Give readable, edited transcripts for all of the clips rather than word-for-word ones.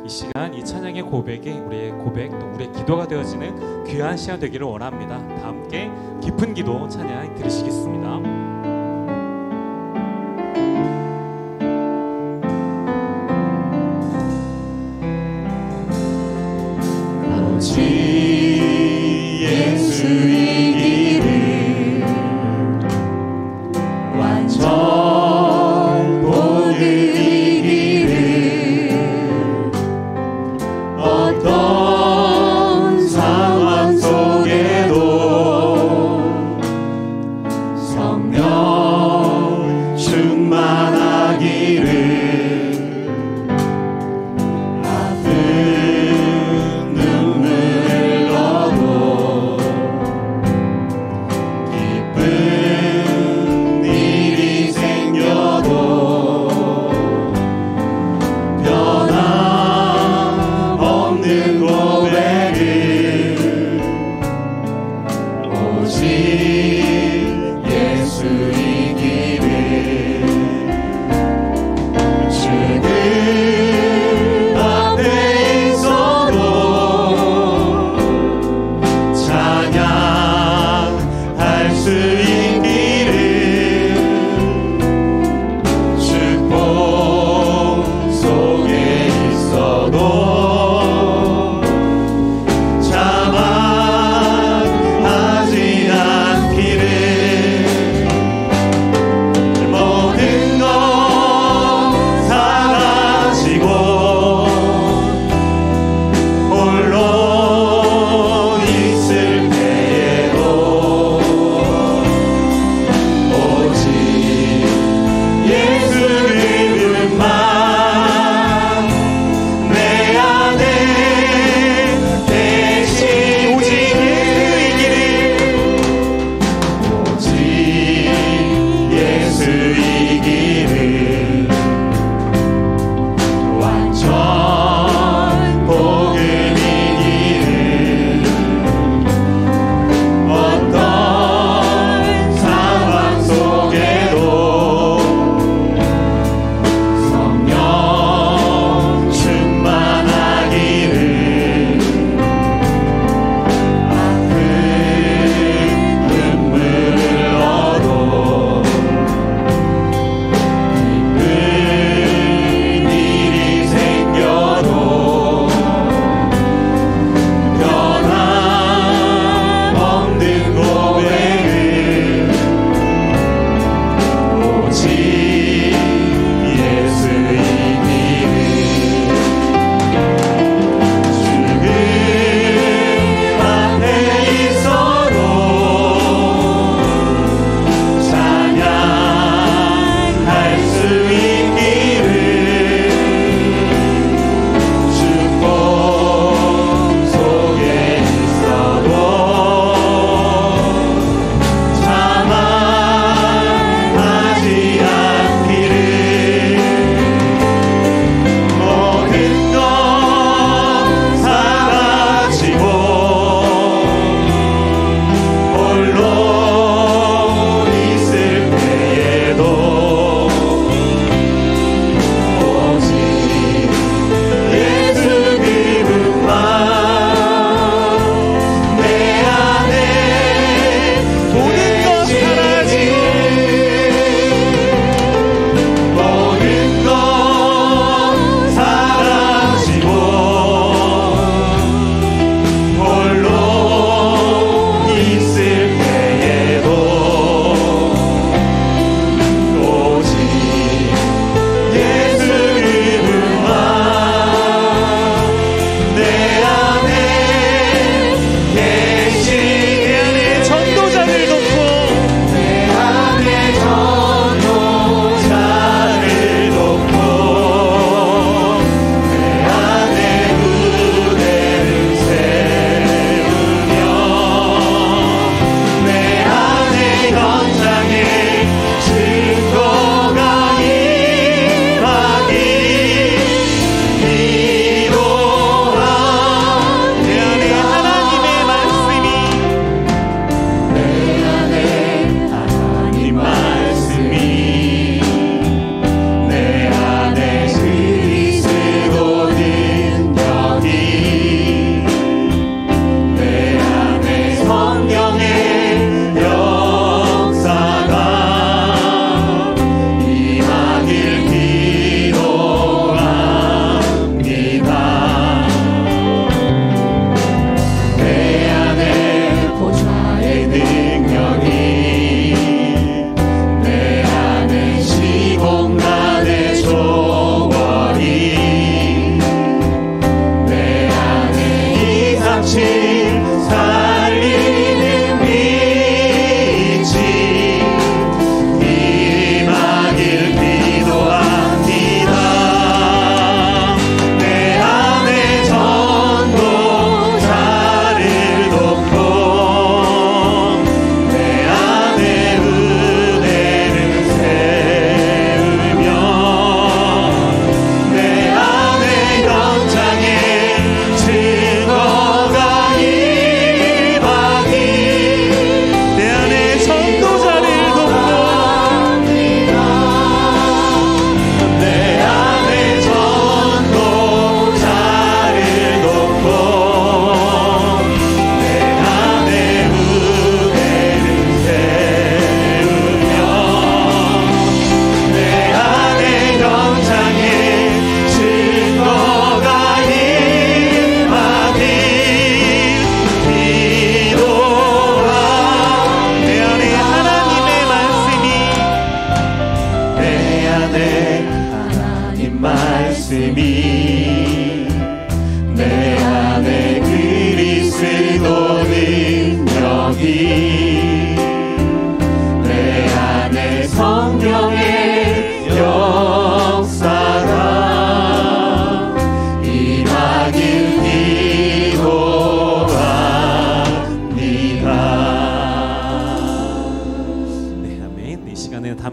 이 시간 이 찬양의 고백이 우리의 고백 또 우리의 기도가 되어지는 귀한 시간 되기를 원합니다. 다 함께 깊은 기도 찬양 들으시겠습니다. 예수의 길을 완전 복의 길을 어떤 상황 속에도 성령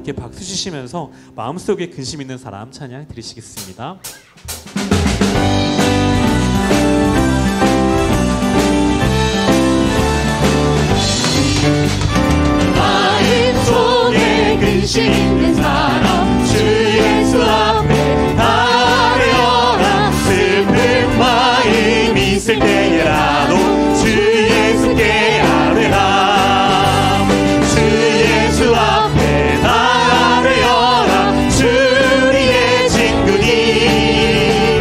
함께 박수 치시면서 마음속에 근심 있는 사람 찬양 드리시겠습니다. 마음속에 근심 있는 사람 주 예수 앞에 아뢰어라. 슬픈 마음 있을 때에라도 주 예수께 아뢰라. 주 예수 앞에 아뢰어라. 주 우리의 친구니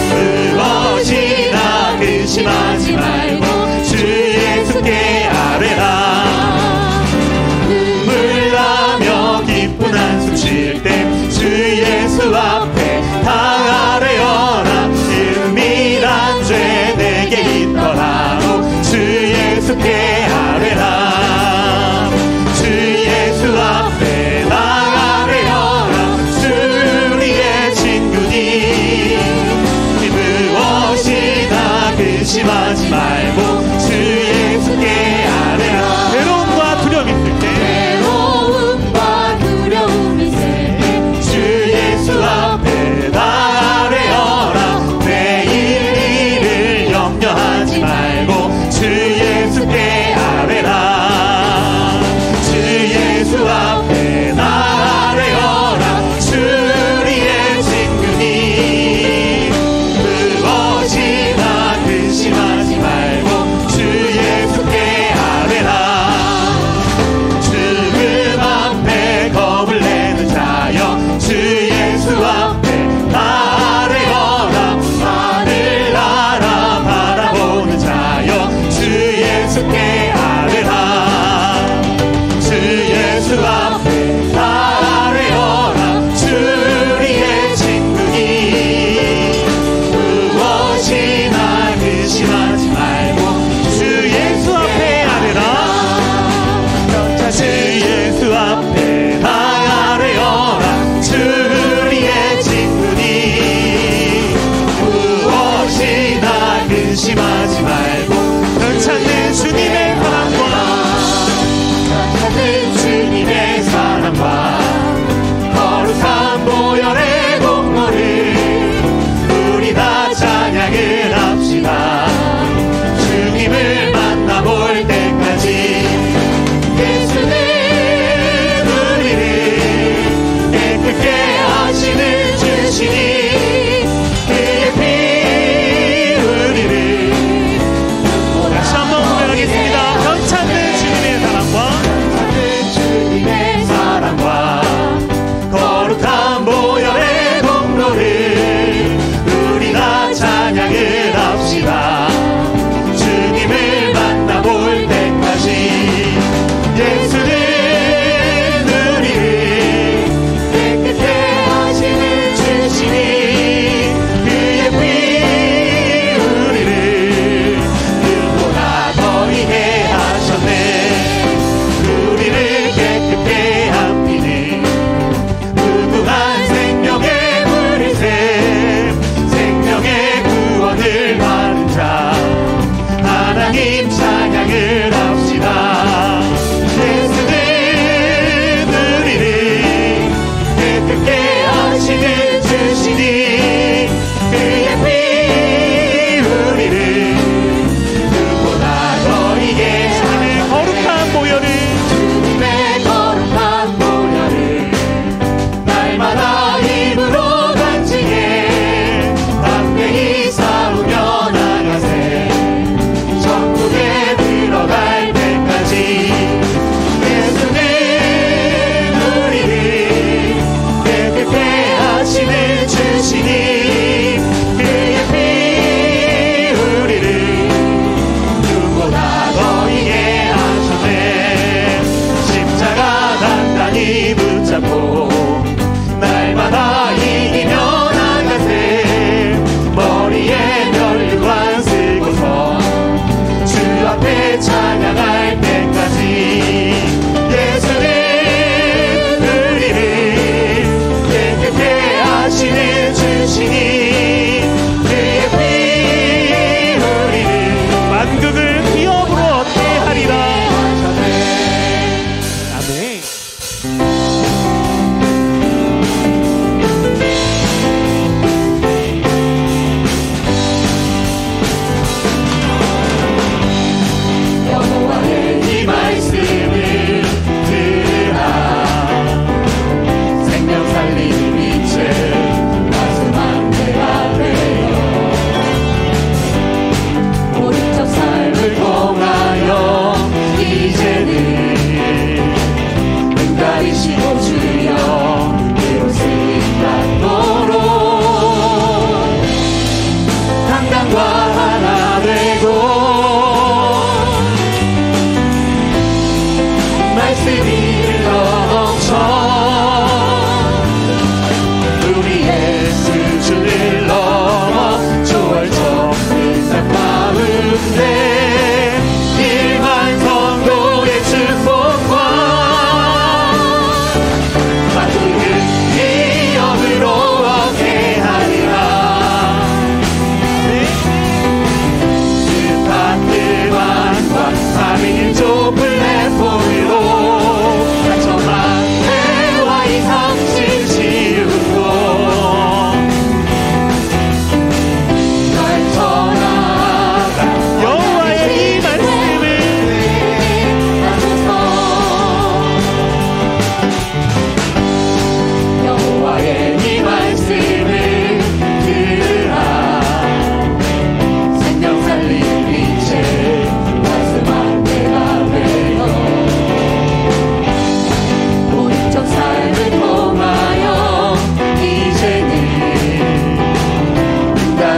무엇이나 근심하지 말고 주 예수께 아뢰라. 눈물 나며 기쁜 한숨 쉴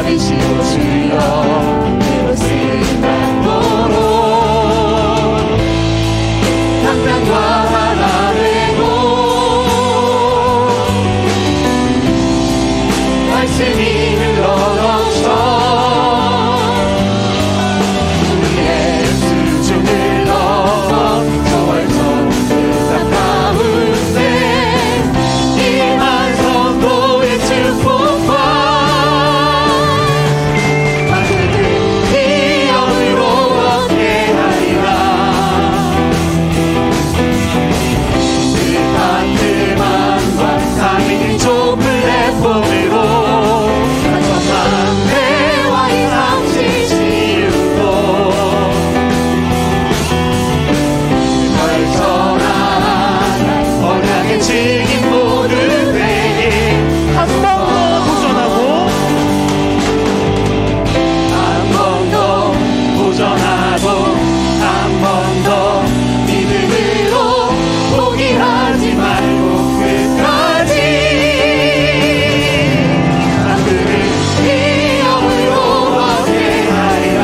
받으시고 주여 그로 쓰임받도록 당장과 하나 되고 말씀이 흘러넘쳐 우리의 수준을 넘어 초월천 세상 가운데 임한 성도의 축복과 하늘을 기업으로 얻게 하리라. 뜻한 그만과 상인의 좁은 플랫폼으로 천만 대와 이상실 지음도 널 전한 언약의 증인 모두 되게 한 번 더 도전하고 한 번 더 도전하고 한 번 더 믿음으로 포기하지 말고 끝까지 하늘을 기업으로 얻게 하리라.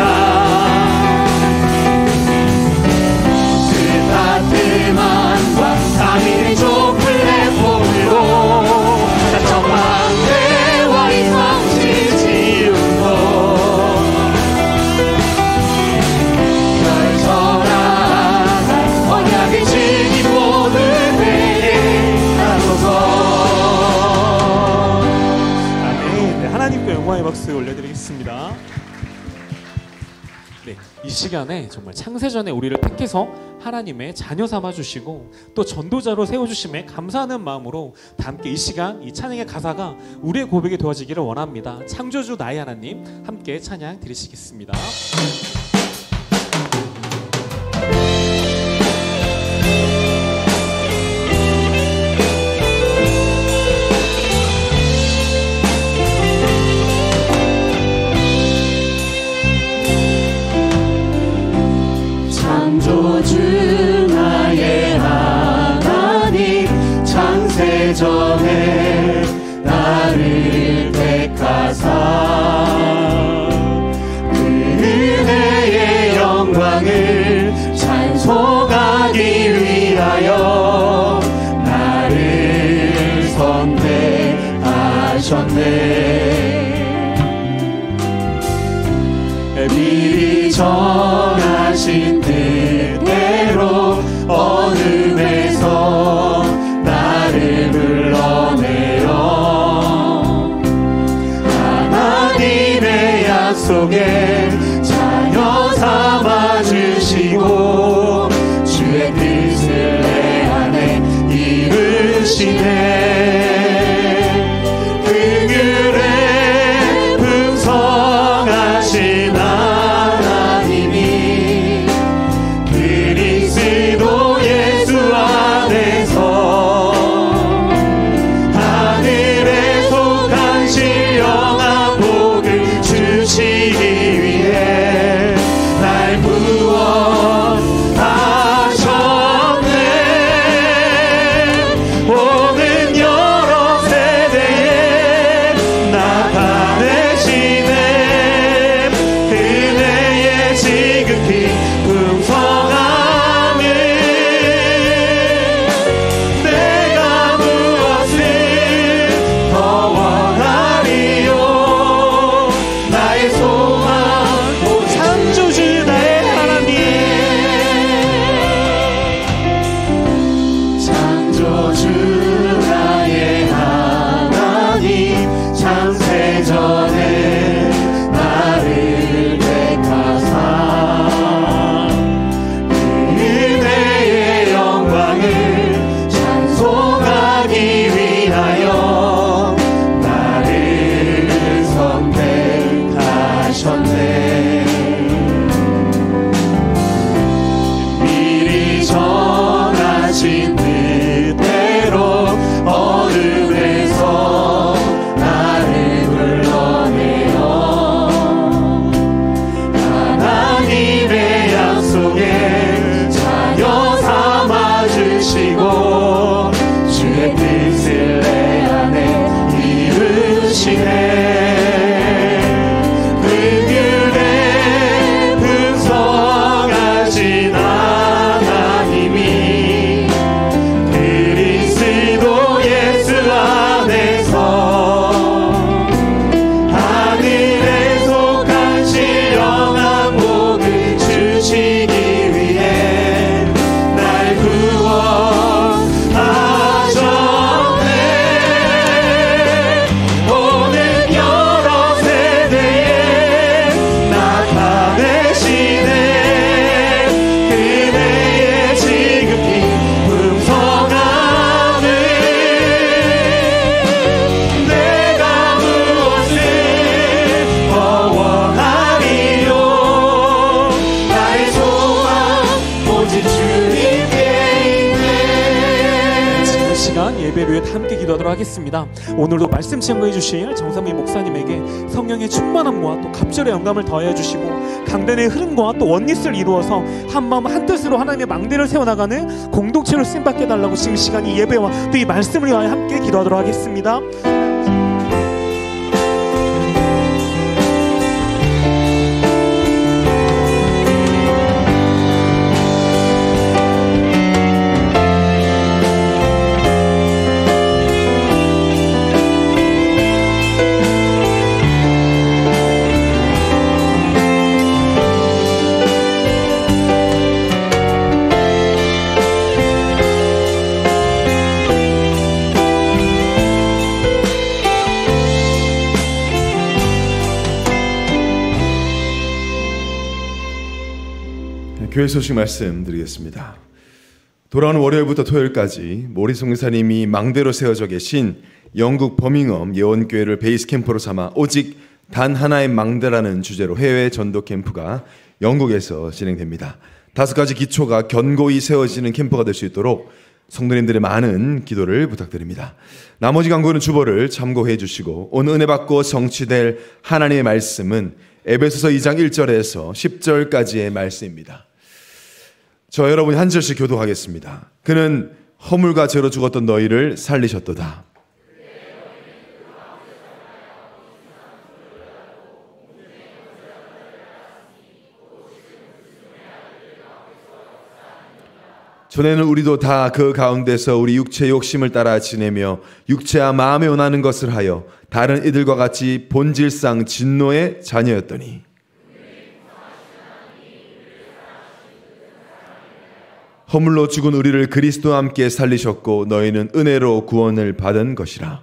스타트만과 3일의 조 플랫폼으로 천만 대와 이상실 지음도 널 전한 언약의 증인 모두 되게 하소서. 아멘. 네, 하나님께 영광의 박수 올려드리겠습니다. 네, 이 시간에 정말 창세전에 우리를 택해서 하나님의 자녀 삼아 주시고 또 전도자로 세워주심에 감사하는 마음으로 다 함께 이 시간 이 찬양의 가사가 우리의 고백이 되어지기를 원합니다. 창조주 나의 하나님 함께 찬양 드리시겠습니다. 창조주 나의 하나님 창세전에 나를 택하사 그 은혜의 영광을 찬송하기 위하여 나를 선택하셨네. 미리 정하신 뜻대로 어둠에서 나를 불러내어 하나님의 약속에 자녀 삼아주시고 주의 뜻을 내 안에 이루시네. 그들의 풍성하신 하나님이 그리스도 예수 안에서 하늘에 속한 신령한 복을 주시기 위해 날 구원하셨네. 오는 여러 예배 위해 함께 기도하도록 하겠습니다. 오늘도 말씀 증거해 주실 정삼위 목사님에게 성령의 충만함과 또 갑절의 영감을 더해 주시고 강단의 흐름과 또 원리스를 이루어서 한 마음 한 뜻으로 하나님의 망대를 세워나가는 공동체로 쓰임받게 해달라고 지금 시간 이 예배와 또 이 말씀을 위하여 함께 기도하도록 하겠습니다. 교회 소식 말씀드리겠습니다. 돌아오는 월요일부터 토요일까지 모리송 목사님이 망대로 세워져 계신 영국 버밍엄 예원교회를 베이스 캠프로 삼아 오직 단 하나의 망대라는 주제로 해외 전도 캠프가 영국에서 진행됩니다. 5가지 기초가 견고히 세워지는 캠프가 될 수 있도록 성도님들의 많은 기도를 부탁드립니다. 나머지 광고는 주보를 참고해 주시고 오늘 은혜 받고 성취될 하나님의 말씀은 에베소서 2장 1절에서 10절까지의 말씀입니다. 저 여러분이 한 절씩 교도하겠습니다. 그는 허물과 죄로 죽었던 너희를 살리셨도다. 전에는 우리도 다 그 가운데서 우리 육체의 욕심을 따라 지내며 육체와 마음에 원하는 것을 하여 다른 이들과 같이 본질상 진노의 자녀였더니 허물로 죽은 우리를 그리스도와 함께 살리셨고 너희는 은혜로 구원을 받은 것이라.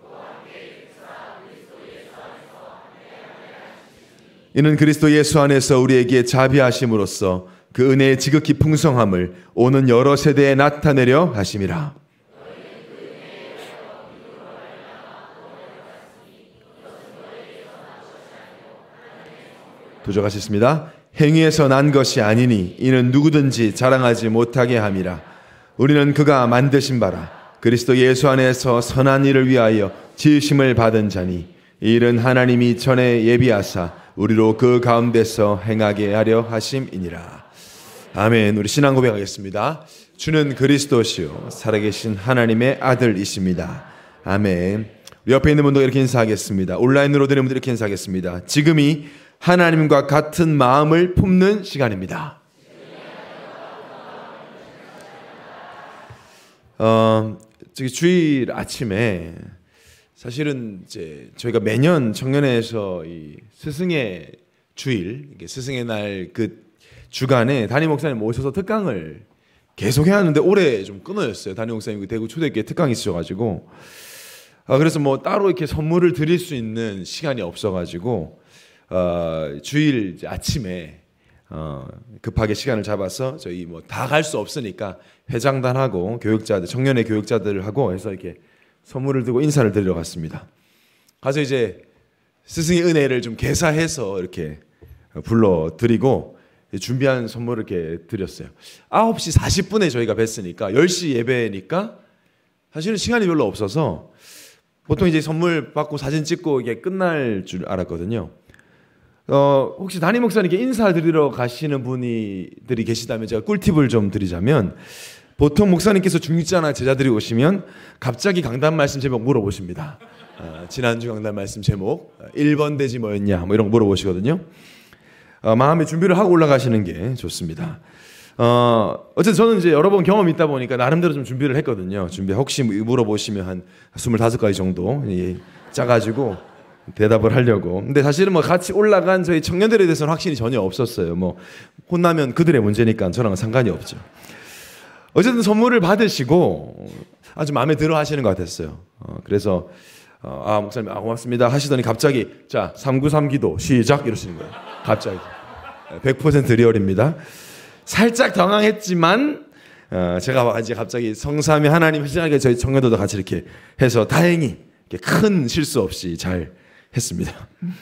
이는 그리스도 예수 안에서 우리에게 자비하심으로써 그 은혜의 지극히 풍성함을 오는 여러 세대에 나타내려 하심이라. 도적하셨습니다. 행위에서 난 것이 아니니 이는 누구든지 자랑하지 못하게 함이라. 우리는 그가 만드신 바라 그리스도 예수 안에서 선한 일을 위하여 지으심을 받은 자니 이 일은 하나님이 전에 예비하사 우리로 그 가운데서 행하게 하려 하심이니라. 아멘. 우리 신앙 고백하겠습니다. 주는 그리스도시요 살아계신 하나님의 아들이십니다. 아멘. 우리 옆에 있는 분도 이렇게 인사하겠습니다. 온라인으로 들으는 분들 이렇게 인사하겠습니다. 지금이 하나님과 같은 마음을 품는 시간입니다. 저기 주일 아침에 사실은 이제 저희가 매년 청년회에서 이 스승의 주일, 스승의 날 그 주간에 담임 목사님 모셔서 특강을 계속 해야 하는데 올해 좀 끊어졌어요. 담임 목사님 대구 초대교회 특강이 있으셔가지고 그래서 뭐 따로 이렇게 선물을 드릴 수 있는 시간이 없어가지고 주일 아침에 급하게 시간을 잡아서 저희 뭐 다 갈 수 없으니까 회장단하고 교육자들, 청년회 교육자들하고 해서 이렇게 선물을 들고 인사를 드리러 갔습니다. 가서 이제 스승의 은혜를 좀 개사해서 이렇게 불러드리고 준비한 선물을 이렇게 드렸어요. 9시 40분에 저희가 뵀으니까 10시 예배니까 사실은 시간이 별로 없어서 보통 이제 선물 받고 사진 찍고 이게 끝날 줄 알았거든요. 혹시 담임 목사님께 인사드리러 가시는 분들이 계시다면 제가 꿀팁을 좀 드리자면 보통 목사님께서 중직자나 제자들이 오시면 갑자기 강단 말씀 제목 물어보십니다. 지난주 강단 말씀 제목 1번 대지 뭐였냐 뭐 이런 거 물어보시거든요. 마음의 준비를 하고 올라가시는 게 좋습니다. 어쨌든 저는 이제 여러 번 경험이 있다 보니까 나름대로 좀 준비를 했거든요. 혹시 물어보시면 한 25가지 정도 짜가지고 대답을 하려고. 근데 사실은 뭐 같이 올라간 저희 청년들에 대해서는 확신이 전혀 없었어요. 뭐 혼나면 그들의 문제니까 저랑은 상관이 없죠. 어쨌든 선물을 받으시고 아주 마음에 들어 하시는 것 같았어요. 그래서 목사님 고맙습니다 하시더니 갑자기 자 393 기도 시작 이러시는 거예요. 갑자기 100% 리얼입니다. 살짝 당황했지만 제가 이제 갑자기 성삼위 하나님 회장에게 저희 청년들도 같이 이렇게 해서 다행히 큰 실수 없이 잘 했습니다.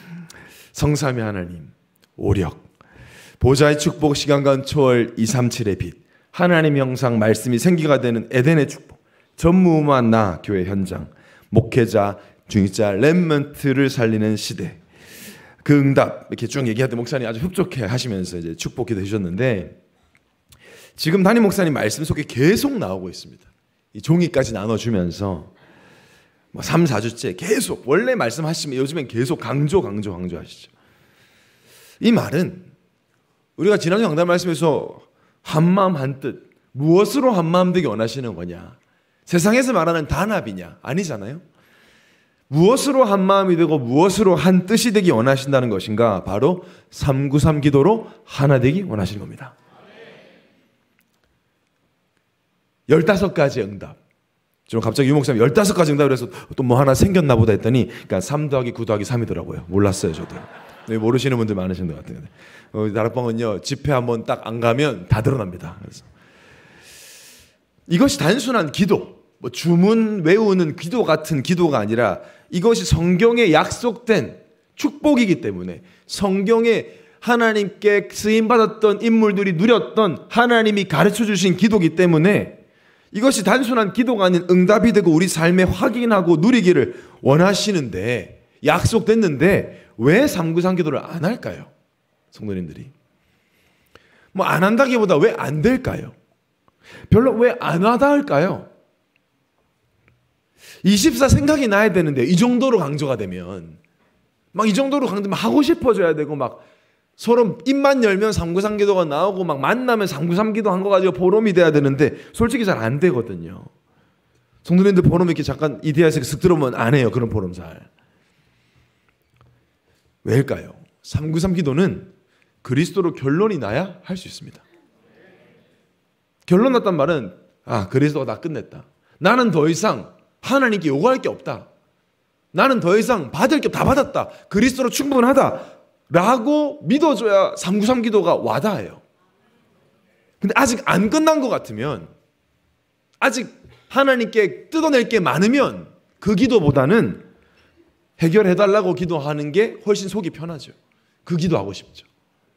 성삼위 하나님 오력 보좌의 축복 시간간 초월 237의 빛 하나님 형상 말씀이 생기가 되는 에덴의 축복 전무후무한 나 교회 현장, 목회자, 중직자, 렘넌트를 살리는 시대. 그 응답 이렇게 쭉 얘기할 때 목사님 아주 흡족해 하시면서 이제 축복기도 해주셨는데, 지금 담임 목사님 말씀 속에 계속 나오고 있습니다. 이 종이까지 나눠주면서 3, 4주째 계속 원래 말씀하시면 요즘엔 계속 강조하시죠. 이 말은 우리가 지난주 강단 말씀에서 한마음 한뜻, 무엇으로 한마음 되기 원하시는 거냐, 세상에서 말하는 단합이냐, 아니잖아요. 무엇으로 한마음이 되고 무엇으로 한 뜻이 되기 원하신다는 것인가? 바로 393 기도로 하나 되기 원하시는 겁니다. 15가지 응답. 좀 갑자기 유 목사님 15가지 응답을 해서 또 뭐 하나 생겼나 보다 했더니, 그러니까 3 더하기 9 더하기 3이더라고요. 몰랐어요, 저도. 모르시는 분들 많으신 것 같아요. 다락방은요, 집회 한번 딱 안 가면 다 드러납니다. 그래서 이것이 단순한 기도, 뭐 주문 외우는 기도 같은 기도가 아니라 이것이 성경에 약속된 축복이기 때문에, 성경에 하나님께 쓰임받았던 인물들이 누렸던 하나님이 가르쳐 주신 기도이기 때문에 이것이 단순한 기도가 아닌 응답이 되고 우리 삶에 확인하고 누리기를 원하시는데, 약속됐는데 왜 393 기도를 안 할까요? 성도님들이 뭐 안 한다기보다 왜 안 될까요? 별로 왜 안 하다 할까요? 24 생각이 나야 되는데 이 정도로 강조가 되면, 막 이 정도로 강조되면 하고 싶어져야 되고, 막 서로 입만 열면 393 기도가 나오고, 막 만나면 393 기도 한 거 가지고 보름이 돼야 되는데 솔직히 잘 안 되거든요. 성도님들 보름 이렇게 잠깐 이데아에서 쓱 들어오면 안 해요. 그런 보름 잘. 왜일까요? 393 기도는 그리스도로 결론이 나야 할 수 있습니다. 결론 났단 말은, 아, 그리스도가 다 끝냈다. 나는 더 이상 하나님께 요구할 게 없다. 나는 더 이상 받을 게 다 받았다. 그리스도로 충분하다. 라고 믿어줘야 393 기도가 와닿아요. 근데 아직 안 끝난 것 같으면, 아직 하나님께 뜯어낼 게 많으면 그 기도보다는 해결해달라고 기도하는 게 훨씬 속이 편하죠. 그 기도하고 싶죠.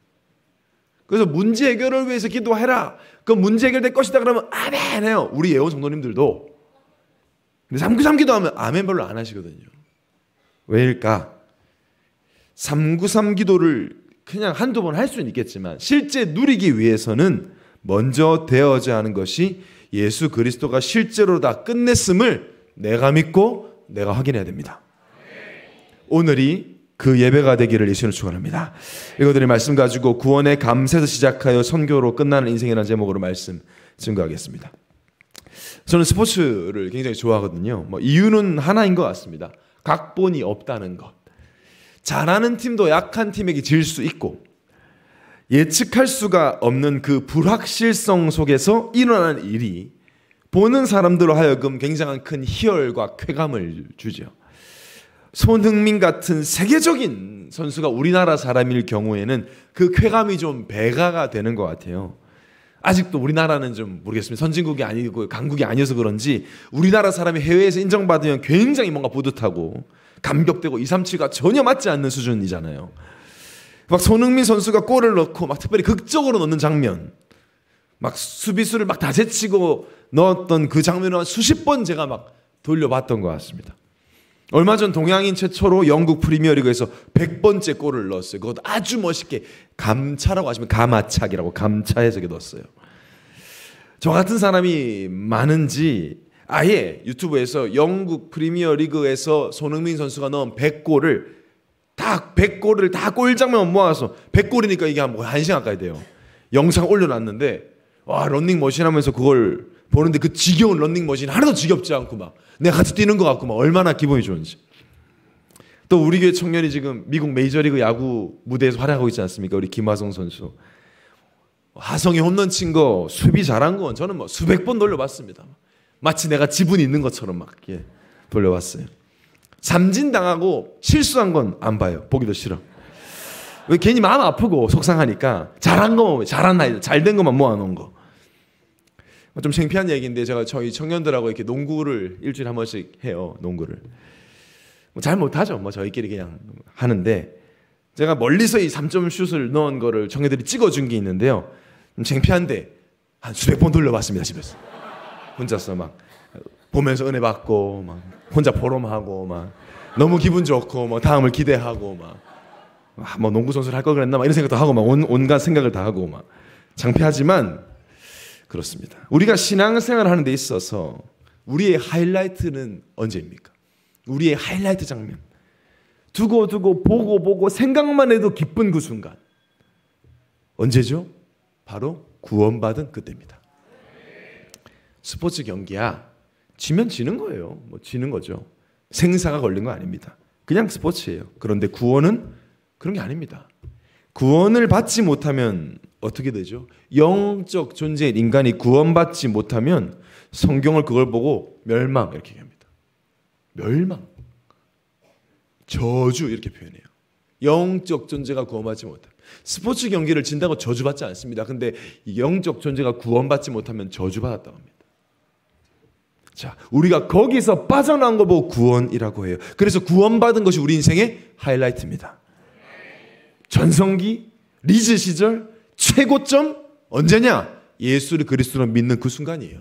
그래서 문제 해결을 위해서 기도해라. 그 문제 해결될 것이다 그러면 아멘 해요. 우리 예원 성도님들도. 근데 393 기도하면 아멘 별로 안 하시거든요. 왜일까? 393 기도를 그냥 한두 번 할 수는 있겠지만 실제 누리기 위해서는 먼저 되어져야 하는 것이 예수 그리스도가 실제로 다 끝냈음을 내가 믿고 내가 확인해야 됩니다. 오늘이 그 예배가 되기를 예수님으로 축원합니다. 이것들의 말씀 가지고 구원의 감사에서 시작하여 선교로 끝나는 인생이라는 제목으로 말씀 증거하겠습니다. 저는 스포츠를 굉장히 좋아하거든요. 이유는 하나인 것 같습니다. 각본이 없다는 것. 잘하는 팀도 약한 팀에게 질 수 있고, 예측할 수가 없는 그 불확실성 속에서 일어나는 일이 보는 사람들로 하여금 굉장한 큰 희열과 쾌감을 주죠. 손흥민 같은 세계적인 선수가 우리나라 사람일 경우에는 그 쾌감이 좀 배가가 되는 것 같아요. 아직도 우리나라는 좀 모르겠습니다. 선진국이 아니고 강국이 아니어서 그런지 우리나라 사람이 해외에서 인정받으면 굉장히 뭔가 뿌듯하고 감격되고 237가 전혀 맞지 않는 수준이잖아요. 막 손흥민 선수가 골을 넣고 막 특별히 극적으로 넣는 장면, 막 수비수를 막 다 제치고 넣었던 그 장면을 한 수십 번 제가 막 돌려봤던 것 같습니다. 얼마 전 동양인 최초로 영국 프리미어리그에서 100번째 골을 넣었어요. 그것도 아주 멋있게 감차라고 하시면 가마차기라고 감차해서 넣었어요. 저 같은 사람이 많은지 아예 유튜브에서 영국 프리미어리그에서 손흥민 선수가 넣은 100골을 다 골장면 모아서 100골이니까 이게 한 1시간 가까이 돼요. 영상 올려놨는데 와, 런닝머신 하면서 그걸 보는데 그 지겨운 런닝머신 하나도 지겹지 않고 막 내가 같이 뛰는 것 같고 막 얼마나 기분이 좋은지. 또 우리 교회 청년이 지금 미국 메이저리그 야구 무대에서 활약하고 있지 않습니까? 우리 김하성 선수. 하성이 홈런 친 거, 수비 잘한 건 저는 뭐 수백 번 돌려봤습니다. 마치 내가 지분이 있는 것처럼 막 돌려봤어요. 삼진 당하고 실수한 건 안 봐요. 보기도 싫어. 왜 괜히 마음 아프고 속상하니까 잘한 거, 잘된 것만 모아놓은 거. 좀 창피한 얘기인데 제가 저희 청년들하고 이렇게 농구를 일주일에 한 번씩 해요. 농구를. 잘 못하죠. 저희끼리 그냥 하는데 제가 멀리서 이 3점 슛을 넣은 거를 청년들이 찍어준 게 있는데요. 좀 창피한데 한 수백 번 돌려봤습니다. 집에서. 혼자서 막 보면서 은혜 받고 막 혼자 보름하고 막 너무 기분 좋고 막 다음을 기대하고 막 농구 선수를 할 걸 그랬나 막 이런 생각도 하고 막 온갖 생각을 다 하고 막 창피하지만 그렇습니다. 우리가 신앙생활을 하는 데 있어서 우리의 하이라이트는 언제입니까? 우리의 하이라이트 장면. 두고 보고 생각만 해도 기쁜 그 순간. 언제죠? 바로 구원받은 그때입니다. 스포츠 경기야. 지면 지는 거예요. 뭐 지는 거죠. 생사가 걸린 거 아닙니다. 그냥 스포츠예요. 그런데 구원은 그런 게 아닙니다. 구원을 받지 못하면 어떻게 되죠? 영적 존재인 인간이 구원받지 못하면 성경을 그걸 보고 멸망 이렇게 얘기합니다. 멸망. 저주 이렇게 표현해요. 영적 존재가 구원받지 못하면. 스포츠 경기를 진다고 저주받지 않습니다. 근데 영적 존재가 구원받지 못하면 저주받았다고 합니다. 자, 우리가 거기서 빠져나온 거 보고 구원이라고 해요. 그래서 구원받은 것이 우리 인생의 하이라이트입니다. 전성기, 리즈 시절, 최고점 언제냐? 예수를 그리스도로 믿는 그 순간이에요.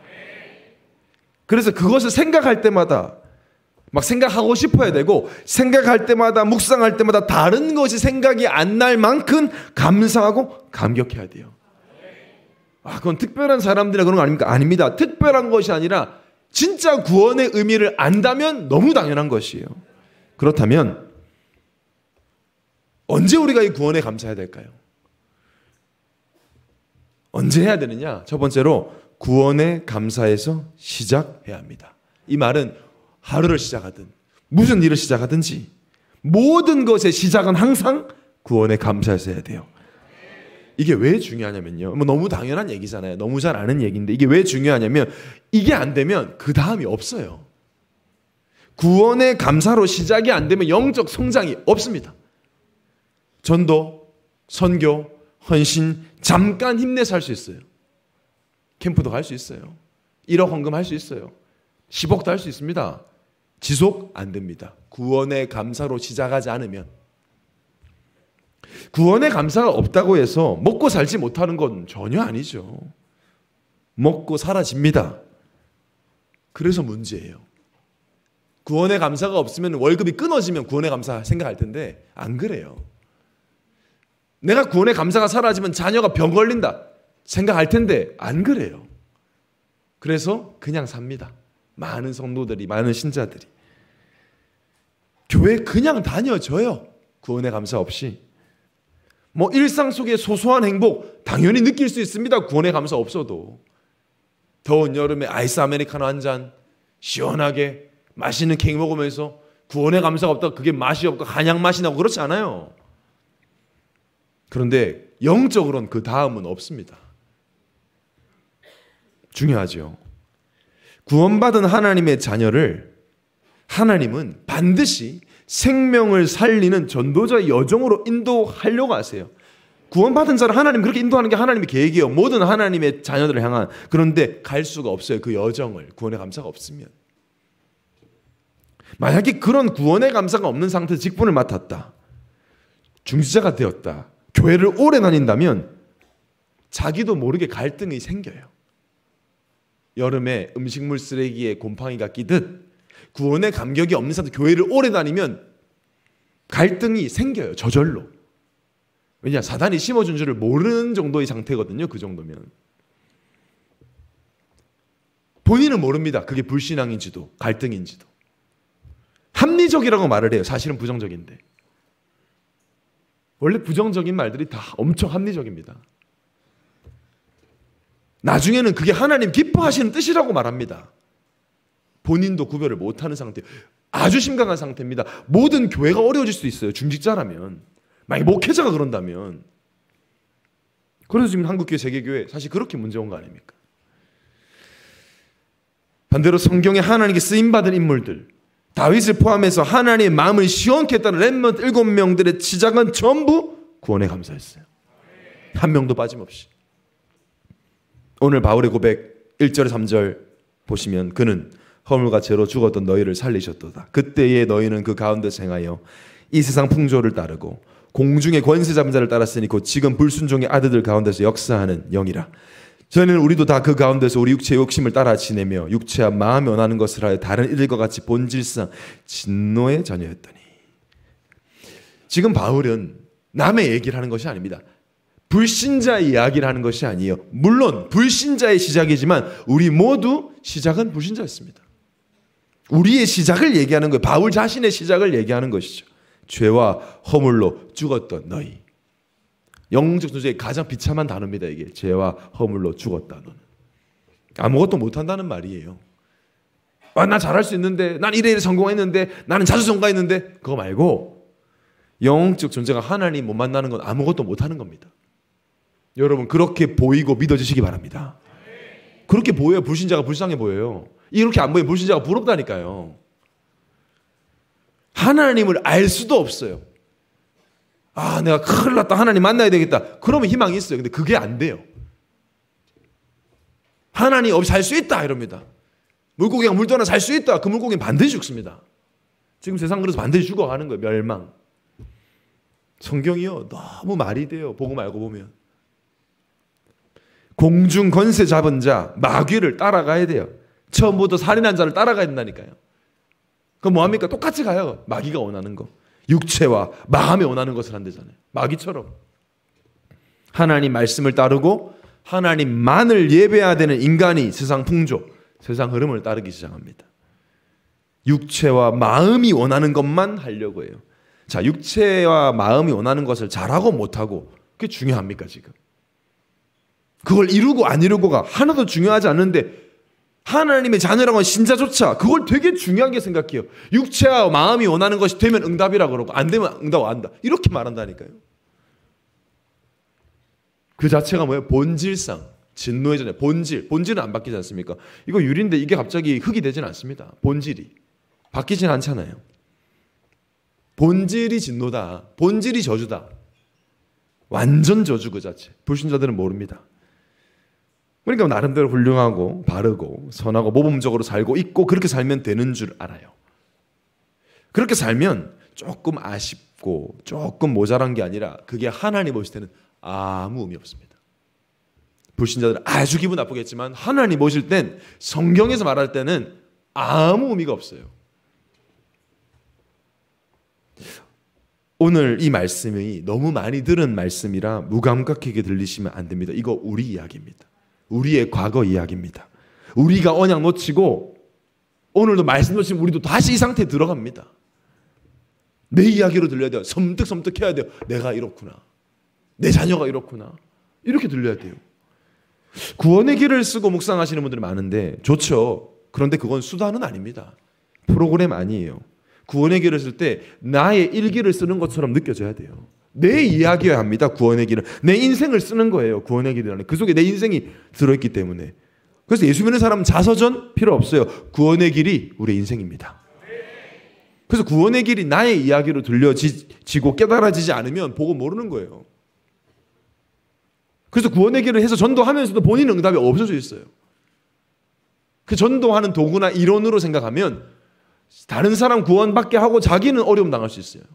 그래서 그것을 생각할 때마다 막 생각하고 싶어야 되고 생각할 때마다 묵상할 때마다 다른 것이 생각이 안 날 만큼 감사하고 감격해야 돼요. 그건 특별한 사람들이나 그런 거 아닙니까? 아닙니다. 특별한 것이 아니라 진짜 구원의 의미를 안다면 너무 당연한 것이에요. 그렇다면 언제 우리가 이 구원에 감사해야 될까요? 언제 해야 되느냐? 첫 번째로 구원에 감사해서 시작해야 합니다. 이 말은 하루를 시작하든 무슨 일을 시작하든지 모든 것의 시작은 항상 구원에 감사해서 해야 돼요. 이게 왜 중요하냐면요. 뭐 너무 당연한 얘기잖아요. 너무 잘 아는 얘기인데 이게 왜 중요하냐면 이게 안 되면 그 다음이 없어요. 구원의 감사로 시작이 안 되면 영적 성장이 없습니다. 전도, 선교, 헌신 잠깐 힘내서 할 수 있어요. 캠프도 갈 수 있어요. 1억 헌금할 수 있어요. 10억도 할 수 있습니다. 지속 안 됩니다. 구원의 감사로 시작하지 않으면. 구원의 감사가 없다고 해서 먹고 살지 못하는 건 전혀 아니죠. 먹고 사라집니다. 그래서 문제예요. 구원의 감사가 없으면 월급이 끊어지면 구원의 감사 생각할 텐데 안 그래요. 내가 구원의 감사가 사라지면 자녀가 병 걸린다 생각할 텐데 안 그래요. 그래서 그냥 삽니다. 많은 성도들이, 많은 신자들이 교회 그냥 다녀져요. 구원의 감사 없이. 뭐 일상 속의 소소한 행복 당연히 느낄 수 있습니다. 구원의 감사 없어도. 더운 여름에 아이스 아메리카노 한 잔 시원하게 맛있는 케이크 먹으면서 구원의 감사가 없다 그게 맛이 없고 한약 맛이 나고 그렇지 않아요. 그런데 영적으로는 그 다음은 없습니다. 중요하죠. 구원받은 하나님의 자녀를 하나님은 반드시 생명을 살리는 전도자의 여정으로 인도하려고 하세요. 구원받은 자를 하나님 그렇게 인도하는 게 하나님의 계획이에요. 모든 하나님의 자녀들을 향한. 그런데 갈 수가 없어요. 그 여정을. 구원의 감사가 없으면. 만약에 그런 구원의 감사가 없는 상태에서 직분을 맡았다. 중지자가 되었다. 교회를 오래 다닌다면 자기도 모르게 갈등이 생겨요. 여름에 음식물 쓰레기에 곰팡이가 끼듯 구원의 감격이 없는 상태 교회를 오래 다니면 갈등이 생겨요. 저절로. 왜냐? 사단이 심어준 줄을 모르는 정도의 상태거든요. 그 정도면. 본인은 모릅니다. 그게 불신앙인지도 갈등인지도. 합리적이라고 말을 해요. 사실은 부정적인데. 원래 부정적인 말들이 다 엄청 합리적입니다. 나중에는 그게 하나님 기뻐하시는 뜻이라고 말합니다. 본인도 구별을 못하는 상태. 아주 심각한 상태입니다. 모든 교회가 어려워질 수 있어요. 중직자라면. 만약 목회자가 그런다면. 그래서 지금 한국교회, 세계교회 사실 그렇게 문제 온 거 아닙니까? 반대로 성경에 하나님께 쓰임받은 인물들 다윗을 포함해서 하나님의 마음을 시원케 했다는 렘넌트 7명들의 시작은 전부 구원에 감사했어요. 한 명도 빠짐없이. 오늘 바울의 고백 1절 3절 보시면 그는 허물과 죄로 죽었던 너희를 살리셨도다. 그때에 너희는 그 가운데서 행하여 이 세상 풍조를 따르고 공중의 권세 잡은 자를 따랐으니 곧 지금 불순종의 아들들 가운데서 역사하는 영이라. 저희는 우리도 다 그 가운데서 우리 육체의 욕심을 따라 지내며 육체와 마음이 원하는 것을 하여 다른 이들과 같이 본질상 진노의 자녀였더니. 지금 바울은 남의 얘기를 하는 것이 아닙니다. 불신자의 이야기를 하는 것이 아니에요. 물론 불신자의 시작이지만 우리 모두 시작은 불신자였습니다. 우리의 시작을 얘기하는 거예요. 바울 자신의 시작을 얘기하는 것이죠. 죄와 허물로 죽었던 너희. 영적 존재의 가장 비참한 단어입니다. 이게 죄와 허물로 죽었다 너는. 아무것도 못한다는 말이에요. 나 잘할 수 있는데, 난 이래 성공했는데, 나는 자주 성공했는데, 그거 말고 영적 존재가 하나님 못 만나는 건 아무것도 못하는 겁니다. 여러분 그렇게 보이고 믿어지시기 바랍니다. 그렇게 보여요. 불신자가 불쌍해 보여요. 이렇게 안 보이면 불신자가 부럽다니까요. 하나님을 알 수도 없어요. 내가 큰일 났다. 하나님 만나야 되겠다. 그러면 희망이 있어요. 근데 그게 안 돼요. 하나님 없이 살 수 있다 이럽니다. 물고기가 물 떠나 살 수 있다. 그 물고기는 반드시 죽습니다. 지금 세상 그래서 반드시 죽어가는 거예요. 멸망. 성경이요 너무 말이 돼요. 보고 말고 보면. 공중 권세 잡은 자 마귀를 따라가야 돼요. 처음부터 살인한 자를 따라가야 된다니까요. 그럼 뭐합니까? 똑같이 가요. 마귀가 원하는 거. 육체와 마음이 원하는 것을 한대잖아요. 마귀처럼. 하나님 말씀을 따르고 하나님만을 예배해야 되는 인간이 세상 풍조, 세상 흐름을 따르기 시작합니다. 육체와 마음이 원하는 것만 하려고 해요. 자, 육체와 마음이 원하는 것을 잘하고 못하고 그게 중요합니까 지금? 그걸 이루고 안 이루고가 하나도 중요하지 않는데 하나님의 자녀라고 하는 신자조차 그걸 되게 중요하게 생각해요. 육체와 마음이 원하는 것이 되면 응답이라 그러고 안 되면 응답 안 한다. 이렇게 말한다니까요. 그 자체가 뭐예요? 본질상 진노의 자녀. 본질은 안 바뀌지 않습니까? 이거 유리인데 이게 갑자기 흙이 되지는 않습니다. 본질이 바뀌진 않잖아요. 본질이 진노다. 본질이 저주다. 완전 저주 그 자체. 불신자들은 모릅니다. 그러니까 나름대로 훌륭하고 바르고 선하고 모범적으로 살고 있고 그렇게 살면 되는 줄 알아요. 그렇게 살면 조금 아쉽고 조금 모자란 게 아니라 그게 하나님 보실 때는 아무 의미 없습니다. 불신자들은 아주 기분 나쁘겠지만 하나님 보실 땐 성경에서 말할 때는 아무 의미가 없어요. 오늘 이 말씀이 너무 많이 들은 말씀이라 무감각하게 들리시면 안 됩니다. 이거 우리 이야기입니다. 우리의 과거 이야기입니다. 우리가 언약 놓치고 오늘도 말씀 놓치면 우리도 다시 이 상태에 들어갑니다. 내 이야기로 들려야 돼요. 섬뜩섬뜩해야 돼요. 내가 이렇구나. 내 자녀가 이렇구나. 이렇게 들려야 돼요. 구원의 길을 쓰고 묵상하시는 분들이 많은데 좋죠. 그런데 그건 수단은 아닙니다. 프로그램 아니에요. 구원의 길을 쓸 때 나의 일기를 쓰는 것처럼 느껴져야 돼요. 내 이야기여야 합니다. 구원의 길은. 내 인생을 쓰는 거예요. 구원의 길이라는. 그 속에 내 인생이 들어있기 때문에. 그래서 예수 믿는 사람은 자서전 필요 없어요. 구원의 길이 우리의 인생입니다. 그래서 구원의 길이 나의 이야기로 들려지고 깨달아지지 않으면 보고 모르는 거예요. 그래서 구원의 길을 해서 전도하면서도 본인 응답이 없을 수 있어요. 그 전도하는 도구나 이론으로 생각하면 다른 사람 구원받게 하고 자기는 어려움 당할 수 있어요.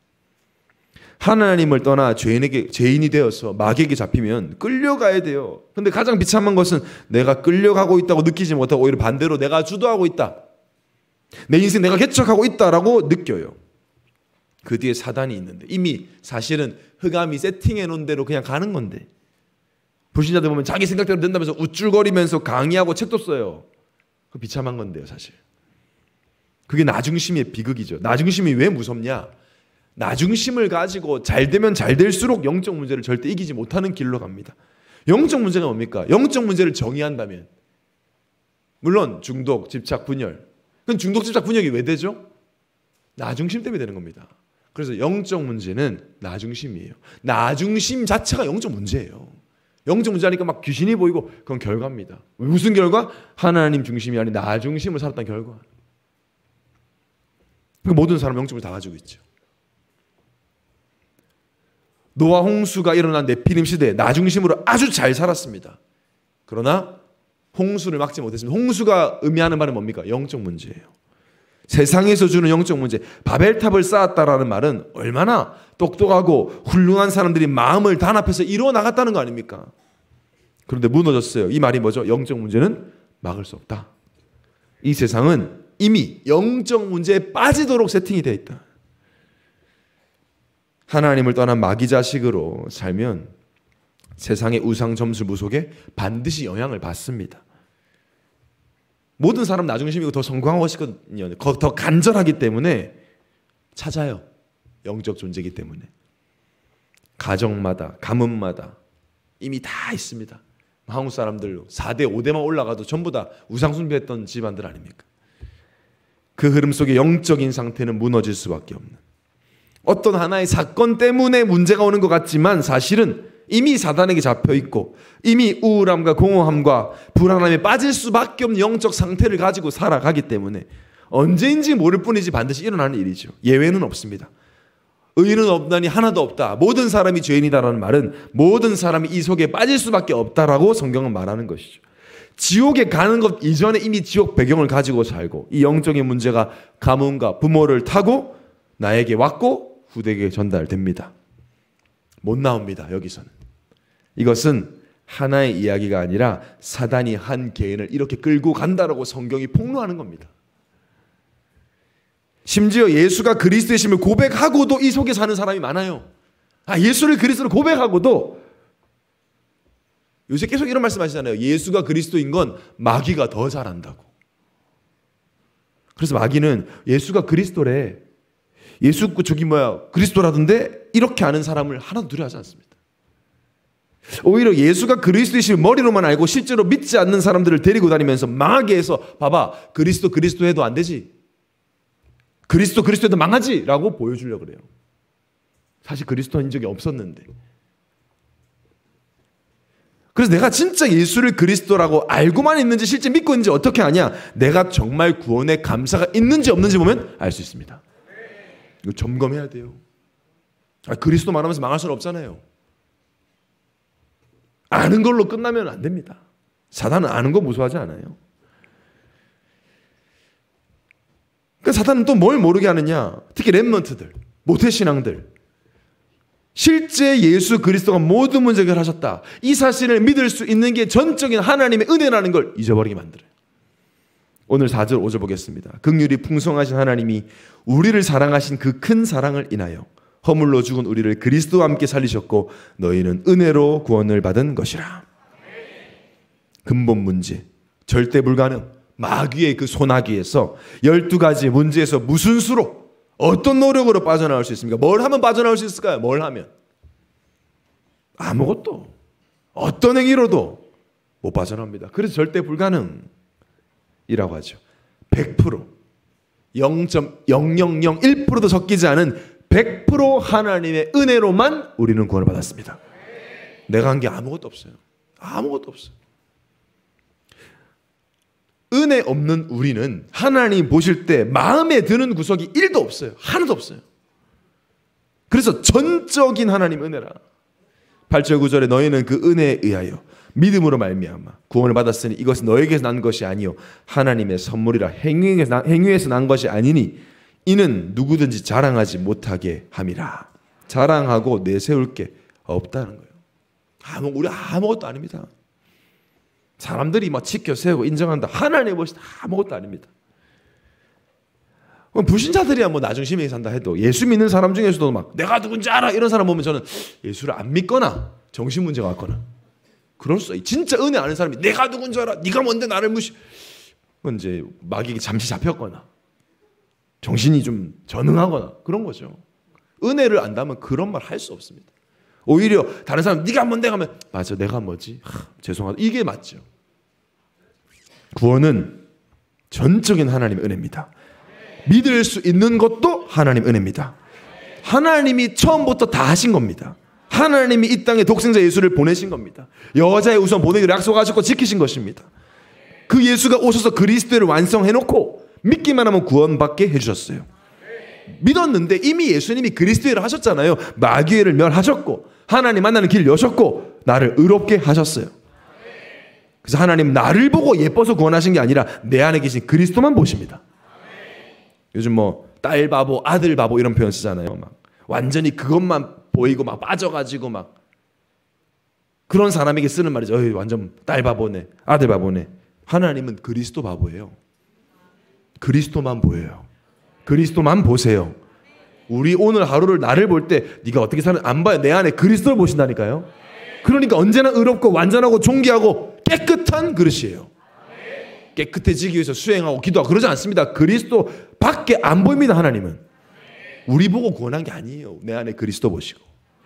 하나님을 떠나 죄인이 되어서 마귀에게 잡히면 끌려가야 돼요. 근데 가장 비참한 것은 내가 끌려가고 있다고 느끼지 못하고 오히려 반대로 내가 주도하고 있다. 내 인생 내가 개척하고 있다라고 느껴요. 그 뒤에 사단이 있는데 이미 사실은 흑암이 세팅해 놓은 대로 그냥 가는 건데 불신자들 보면 자기 생각대로 된다면서 우쭐거리면서 강의하고 책도 써요. 그 비참한 건데요 사실. 그게 나중심의 비극이죠. 나중심이 왜 무섭냐? 나중심을 가지고 잘 되면 잘 될수록 영적 문제를 절대 이기지 못하는 길로 갑니다. 영적 문제가 뭡니까? 영적 문제를 정의한다면 물론 중독, 집착, 분열. 그럼 중독, 집착, 분열이 왜 되죠? 나중심 때문에 되는 겁니다. 그래서 영적 문제는 나중심이에요. 나중심 자체가 영적 문제예요. 영적 문제하니까 막 귀신이 보이고 그건 결과입니다. 무슨 결과? 하나님 중심이 아닌 나중심을 살았다는 결과. 그러니까 모든 사람 영적 문제 다 가지고 있죠. 노아 홍수가 일어난 네피림 시대에 나중심으로 아주 잘 살았습니다. 그러나 홍수를 막지 못했습니다. 홍수가 의미하는 바는 뭡니까? 영적 문제예요. 세상에서 주는 영적 문제. 바벨탑을 쌓았다라는 말은 얼마나 똑똑하고 훌륭한 사람들이 마음을 단합해서 이루어 나갔다는 거 아닙니까? 그런데 무너졌어요. 이 말이 뭐죠? 영적 문제는 막을 수 없다. 이 세상은 이미 영적 문제에 빠지도록 세팅이 되어 있다. 하나님을 떠난 마귀 자식으로 살면 세상의 우상 점수 무속에 반드시 영향을 받습니다. 모든 사람 나중심이고 더 성공하고 싶거든요. 더 간절하기 때문에 찾아요. 영적 존재이기 때문에. 가정마다 가문마다 이미 다 있습니다. 한국 사람들 4대 5대만 올라가도 전부 다 우상 숭배했던 집안들 아닙니까? 그 흐름 속에 영적인 상태는 무너질 수밖에 없는, 어떤 하나의 사건 때문에 문제가 오는 것 같지만 사실은 이미 사단에게 잡혀있고 이미 우울함과 공허함과 불안함에 빠질 수밖에 없는 영적 상태를 가지고 살아가기 때문에 언제인지 모를 뿐이지 반드시 일어나는 일이죠. 예외는 없습니다. 의인은 없나니 하나도 없다. 모든 사람이 죄인이다라는 말은 모든 사람이 이 속에 빠질 수밖에 없다라고 성경은 말하는 것이죠. 지옥에 가는 것 이전에 이미 지옥 배경을 가지고 살고 이 영적인 문제가 가문과 부모를 타고 나에게 왔고 후대에게 전달됩니다. 못 나옵니다. 여기서는. 이것은 하나의 이야기가 아니라 사단이 한 개인을 이렇게 끌고 간다라고 성경이 폭로하는 겁니다. 심지어 예수가 그리스도이심을 고백하고도 이 속에 사는 사람이 많아요. 예수를 그리스도로 고백하고도, 요새 계속 이런 말씀 하시잖아요. 예수가 그리스도인 건 마귀가 더 잘한다고. 그래서 마귀는 예수가 그리스도래, 예수 그리스도라던데 이렇게 아는 사람을 하나도 두려워하지 않습니다. 오히려 예수가 그리스도이심을 머리로만 알고 실제로 믿지 않는 사람들을 데리고 다니면서 망하게 해서, 봐봐, 그리스도 해도 안 되지, 그리스도 해도 망하지 라고 보여주려고 그래요. 사실 그리스도인 적이 없었는데. 그래서 내가 진짜 예수를 그리스도라고 알고만 있는지 실제 믿고 있는지 어떻게 아냐? 내가 정말 구원의 감사가 있는지 없는지 보면 알 수 있습니다. 이거 점검해야 돼요. 그리스도 말하면서 망할 수는 없잖아요. 아는 걸로 끝나면 안 됩니다. 사단은 아는 거 무서워하지 않아요. 그러니까 사단은 또 뭘 모르게 하느냐? 특히 렘넌트들, 모태신앙들, 실제 예수 그리스도가 모든 문제 해결하셨다, 이 사실을 믿을 수 있는 게 전적인 하나님의 은혜라는 걸 잊어버리게 만들어요. 오늘 4절 5절 보겠습니다. 긍휼이 풍성하신 하나님이 우리를 사랑하신 그 큰 사랑을 인하여 허물로 죽은 우리를 그리스도와 함께 살리셨고 너희는 은혜로 구원을 받은 것이라. 근본 문제, 절대 불가능, 마귀의 그 소나기에서 12가지 문제에서 무슨 수로, 어떤 노력으로 빠져나올 수 있습니까? 뭘 하면 빠져나올 수 있을까요? 뭘 하면? 아무것도, 어떤 행위로도 못 빠져나옵니다. 그래서 절대 불가능이라고 하죠. 100%, 0.0001%도 섞이지 않은 100% 하나님의 은혜로만 우리는 구원을 받았습니다. 내가 한 게 아무것도 없어요. 아무것도 없어요. 은혜 없는 우리는 하나님 보실 때 마음에 드는 구석이 1도 없어요. 하나도 없어요. 그래서 전적인 하나님 은혜라. 8절 9절에 너희는 그 은혜에 의하여 믿음으로 말미암아 구원을 받았으니 이것은 너에게서 난 것이 아니요 하나님의 선물이라. 행위에서 난 것이 아니니 이는 누구든지 자랑하지 못하게 함이라. 자랑하고 내세울 게 없다는 거예요. 우리 아무것도 아닙니다. 사람들이 막 지켜 세우고 인정한다, 하나님 보시다 아무것도 아닙니다. 불신자들이야 뭐 나중심에 산다 해도, 예수 믿는 사람 중에서도 막 내가 누군지 알아 이런 사람 보면 저는 예수를 안 믿거나 정신 문제가 왔거나 그럴 수 있어요. 진짜 은혜 아는 사람이 내가 누군지 알아, 네가 뭔데 나를 무시, 그건 이제 마귀에게 잠시 잡혔거나 정신이 좀 전응하거나 그런 거죠. 은혜를 안다면 그런 말 할 수 없습니다. 오히려 다른 사람 네가 뭔데 하면 맞아, 내가 뭐지, 죄송하다, 이게 맞죠. 구원은 전적인 하나님의 은혜입니다. 믿을 수 있는 것도 하나님 은혜입니다. 하나님이 처음부터 다 하신 겁니다. 하나님이 이 땅에 독생자 예수를 보내신 겁니다. 여자의 우선 보내기로 약속하셨고 지키신 것입니다. 그 예수가 오셔서 그리스도를 완성해놓고 믿기만 하면 구원받게 해주셨어요. 믿었는데 이미 예수님이 그리스도를 하셨잖아요. 마귀를 멸하셨고 하나님 만나는 길 여셨고 나를 의롭게 하셨어요. 그래서 하나님 나를 보고 예뻐서 구원하신 게 아니라 내 안에 계신 그리스도만 보십니다. 요즘 뭐 딸 바보, 아들 바보 이런 표현 쓰잖아요. 막 완전히 그것만 보이고 막 빠져가지고 막 그런 사람에게 쓰는 말이죠. 어이, 완전 딸 바보네, 아들 바보네. 하나님은 그리스도 바보예요. 그리스도만 보여요. 그리스도만 보세요. 우리 오늘 하루를 나를 볼 때 네가 어떻게 사는 안 봐요. 내 안에 그리스도를 보신다니까요. 그러니까 언제나 의롭고 완전하고 존귀하고 깨끗한 그릇이에요. 깨끗해지기 위해서 수행하고 기도하고 그러지 않습니다. 그리스도 밖에 안 보입니다. 하나님은 우리 보고 구원한 게 아니에요. 내 안에 그리스도 보시고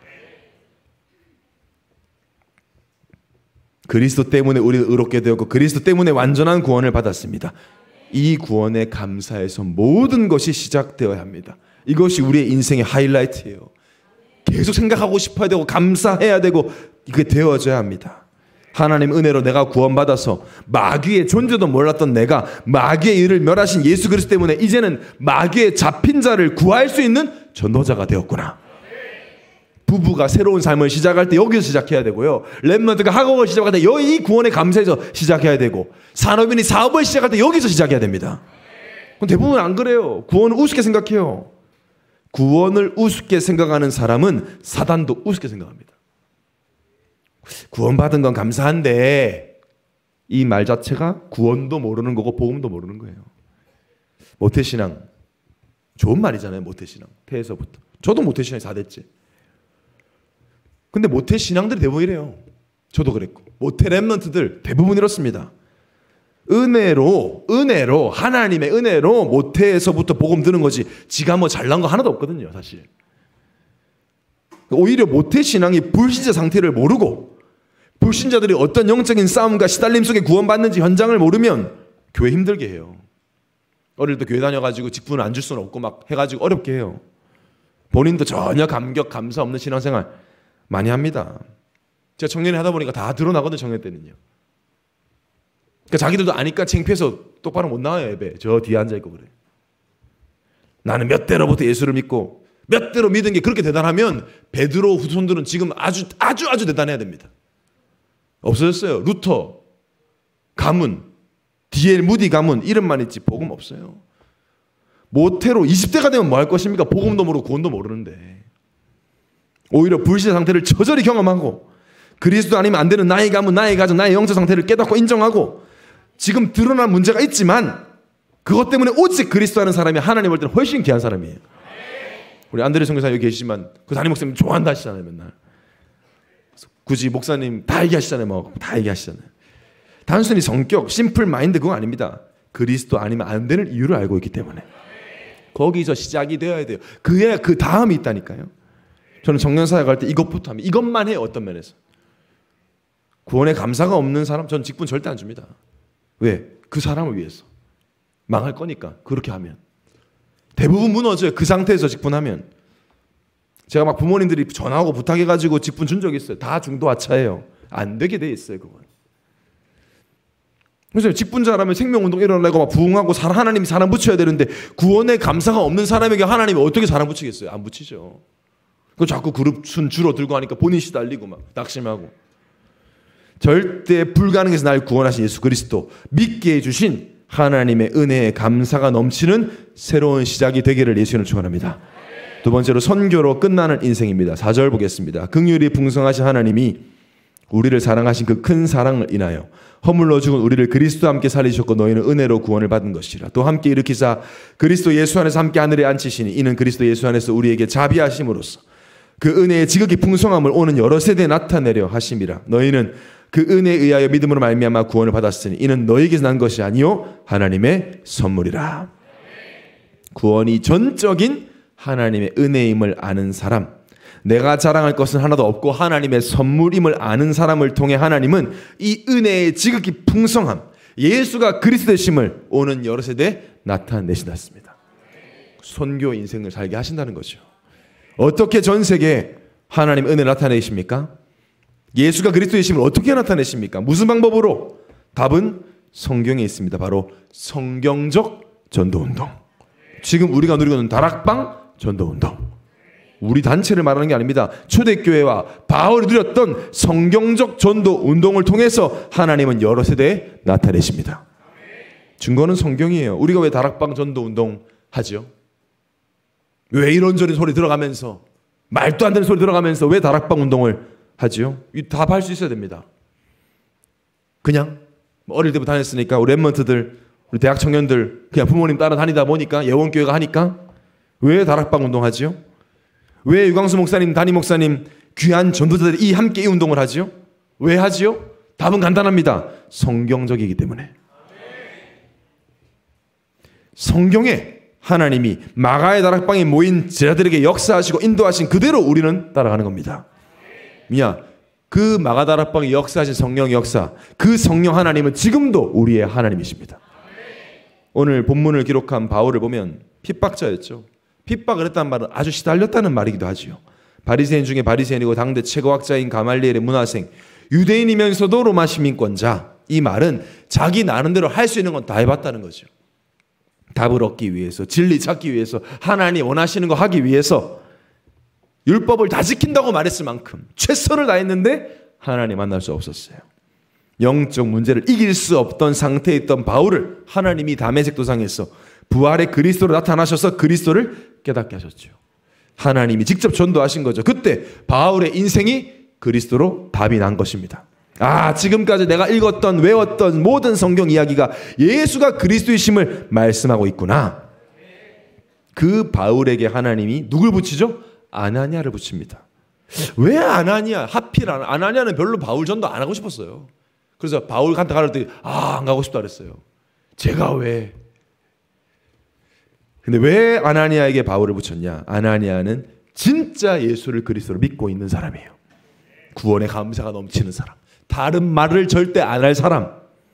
그리스도 때문에 우리가 의롭게 되었고 그리스도 때문에 완전한 구원을 받았습니다. 이 구원에 감사해서 모든 것이 시작되어야 합니다. 이것이 우리의 인생의 하이라이트예요. 계속 생각하고 싶어야 되고 감사해야 되고 이게 되어져야 합니다. 하나님 은혜로 내가 구원받아서 마귀의 존재도 몰랐던 내가 마귀의 일을 멸하신 예수 그리스도 때문에 이제는 마귀의 잡힌 자를 구할 수 있는 전도자가 되었구나. 부부가 새로운 삶을 시작할 때 여기서 시작해야 되고요. 렘넌트가 학업을 시작할 때 이 구원에 감사해서 시작해야 되고 산업인이 사업을 시작할 때 여기서 시작해야 됩니다. 그럼 대부분 안 그래요. 구원을 우습게 생각해요. 구원을 우습게 생각하는 사람은 사단도 우습게 생각합니다. 구원받은 건 감사한데 이 말 자체가 구원도 모르는 거고 복음도 모르는 거예요. 모태신앙 좋은 말이잖아요. 모태신앙 태에서부터 저도 모태신앙이 4대째. 근데 모태신앙들이 대부분 이래요. 저도 그랬고 모태 렘넌트들 대부분 이렇습니다. 은혜로 하나님의 은혜로 모태에서부터 복음 드는 거지 지가 뭐 잘난 거 하나도 없거든요. 사실 오히려 모태신앙이 불신자 상태를 모르고 불신자들이 어떤 영적인 싸움과 시달림 속에 구원받는지 현장을 모르면 교회 힘들게 해요. 어릴 때 교회 다녀가지고 직분을 안 줄 수는 없고 막 해가지고 어렵게 해요. 본인도 전혀 감격 감사 없는 신앙생활 많이 합니다. 제가 청년회 하다 보니까 다 드러나거든요. 청년 때는요. 그러니까 자기들도 아니까 창피해서 똑바로 못 나와요. 예배 저 뒤에 앉아있고 그래. 나는 몇 대로부터 예수를 믿고 몇 대로 믿은 게 그렇게 대단하면 베드로 후손들은 지금 아주 대단해야 됩니다. 없어졌어요. 루터, 가문, D.L. 무디 가문 이름만 있지 복음 없어요. 모태로 20대가 되면 뭐 할 것입니까? 복음도 모르고 구원도 모르는데 오히려 불신의 상태를 저절히 경험하고 그리스도 아니면 안 되는 나의 가문, 나의 가정, 나의 영적 상태를 깨닫고 인정하고 지금 드러난 문제가 있지만 그것 때문에 오직 그리스도 하는 사람이 하나님 볼 때는 훨씬 귀한 사람이에요. 우리 안드레 선교사 여기 계시지만 그 담임 목사님 좋아한다 하시잖아요. 맨날 굳이 목사님 다 얘기하시잖아요. 뭐 다 얘기하시잖아요. 단순히 성격, 심플 마인드 그거 아닙니다. 그리스도 아니면 안 되는 이유를 알고 있기 때문에 거기서 시작이 되어야 돼요. 그래야 그 다음이 있다니까요. 저는 청년사역 할 때 이것부터 하면 이것만 해요. 어떤 면에서 구원에 감사가 없는 사람 전 직분 절대 안 줍니다. 왜? 그 사람을 위해서 망할 거니까. 그렇게 하면 대부분 무너져요. 그 상태에서 직분하면. 제가 막 부모님들이 전화하고 부탁해가지고 직분 준 적이 있어요. 다 중도하차예요. 안 되게 돼 있어요. 그건. 그래서 직분자라면 생명운동 일어나고 막 부흥하고 하나님이 사람 붙여야 되는데 구원에 감사가 없는 사람에게 하나님이 어떻게 사람 붙이겠어요? 안 붙이죠. 그 자꾸 그룹 순 줄어들고 하니까 본인 시달리고 막 낙심하고. 절대 불가능해서 날 구원하신 예수 그리스도 믿게 해주신 하나님의 은혜에 감사가 넘치는 새로운 시작이 되기를 예수님을 축원합니다. 두 번째로 선교로 끝나는 인생입니다. 4절 보겠습니다. 긍휼이 풍성하신 하나님이 우리를 사랑하신 그 큰 사랑을 인하여 허물러 죽은 우리를 그리스도와 함께 살리셨고 너희는 은혜로 구원을 받은 것이라. 또 함께 일으키사 그리스도 예수 안에서 함께 하늘에 앉히시니 이는 그리스도 예수 안에서 우리에게 자비하심으로써 그 은혜의 지극히 풍성함을 오는 여러 세대에 나타내려 하심이라. 너희는 그 은혜에 의하여 믿음으로 말미암아 구원을 받았으니 이는 너희에게서 난 것이 아니요 하나님의 선물이라. 구원이 전적인 하나님의 은혜임을 아는 사람, 내가 자랑할 것은 하나도 없고 하나님의 선물임을 아는 사람을 통해 하나님은 이 은혜의 지극히 풍성함, 예수가 그리스도 되심을 오는 여러 세대에 나타내신다습니다. 선교 인생을 살게 하신다는 거죠. 어떻게 전 세계에 하나님 은혜를 나타내십니까? 예수가 그리스도이심을 어떻게 나타내십니까? 무슨 방법으로? 답은 성경에 있습니다. 바로 성경적 전도운동. 지금 우리가 누리고 있는 다락방 전도운동. 우리 단체를 말하는 게 아닙니다. 초대교회와 바울이 누렸던 성경적 전도운동을 통해서 하나님은 여러 세대에 나타내십니다. 증거는 성경이에요. 우리가 왜 다락방 전도운동 하죠? 왜 이런저런 소리 들어가면서 말도 안 되는 소리 들어가면서 왜 다락방 운동을 하지요? 답할 수 있어야 됩니다. 그냥 어릴 때부터 다녔으니까 우리 랩먼트들, 우리 대학 청년들 그냥 부모님 따라다니다 보니까 예원교회가 하니까 왜 다락방 운동하지요? 왜 유광수 목사님, 담임 목사님 귀한 전도자들이 함께 이 운동을 하지요? 왜 하지요? 답은 간단합니다. 성경적이기 때문에. 성경에 하나님이 마가의 다락방에 모인 제자들에게 역사하시고 인도하신 그대로 우리는 따라가는 겁니다. 그 마가 다락방에 역사하신 성령의 역사, 그 성령 하나님은 지금도 우리의 하나님이십니다. 오늘 본문을 기록한 바울을 보면 핍박자였죠. 핍박을 했다는 말은 아주 시달렸다는 말이기도 하지요. 바리새인 중에 바리새인이고 당대 최고학자인 가말리엘의 문화생, 유대인이면서도 로마 시민권자. 이 말은 자기 나름대로 할 수 있는 건 다 해봤다는 거죠. 답을 얻기 위해서, 진리 찾기 위해서, 하나님 원하시는 거 하기 위해서 율법을 다 지킨다고 말했을 만큼 최선을 다했는데 하나님 만날 수 없었어요. 영적 문제를 이길 수 없던 상태에 있던 바울을 하나님이 다메섹 도상에서 부활의 그리스도로 나타나셔서 그리스도를 깨닫게 하셨죠. 하나님이 직접 전도하신 거죠. 그때 바울의 인생이 그리스도로 답이 난 것입니다. 지금까지 내가 읽었던 외웠던 모든 성경 이야기가 예수가 그리스도이심을 말씀하고 있구나. 그 바울에게 하나님이 누굴 붙이죠? 아나니아를 붙입니다. 왜 아나니아? 하필 아나니아는 별로 바울 전도 안 하고 싶었어요. 그래서 바울한테 가를 때 안 가고 싶다 그랬어요. 제가 왜? 근데 왜 아나니아에게 바울을 붙였냐? 아나니아는 진짜 예수를 그리스도로 믿고 있는 사람이에요. 구원의 감사가 넘치는 사람. 다른 말을 절대 안 할 사람.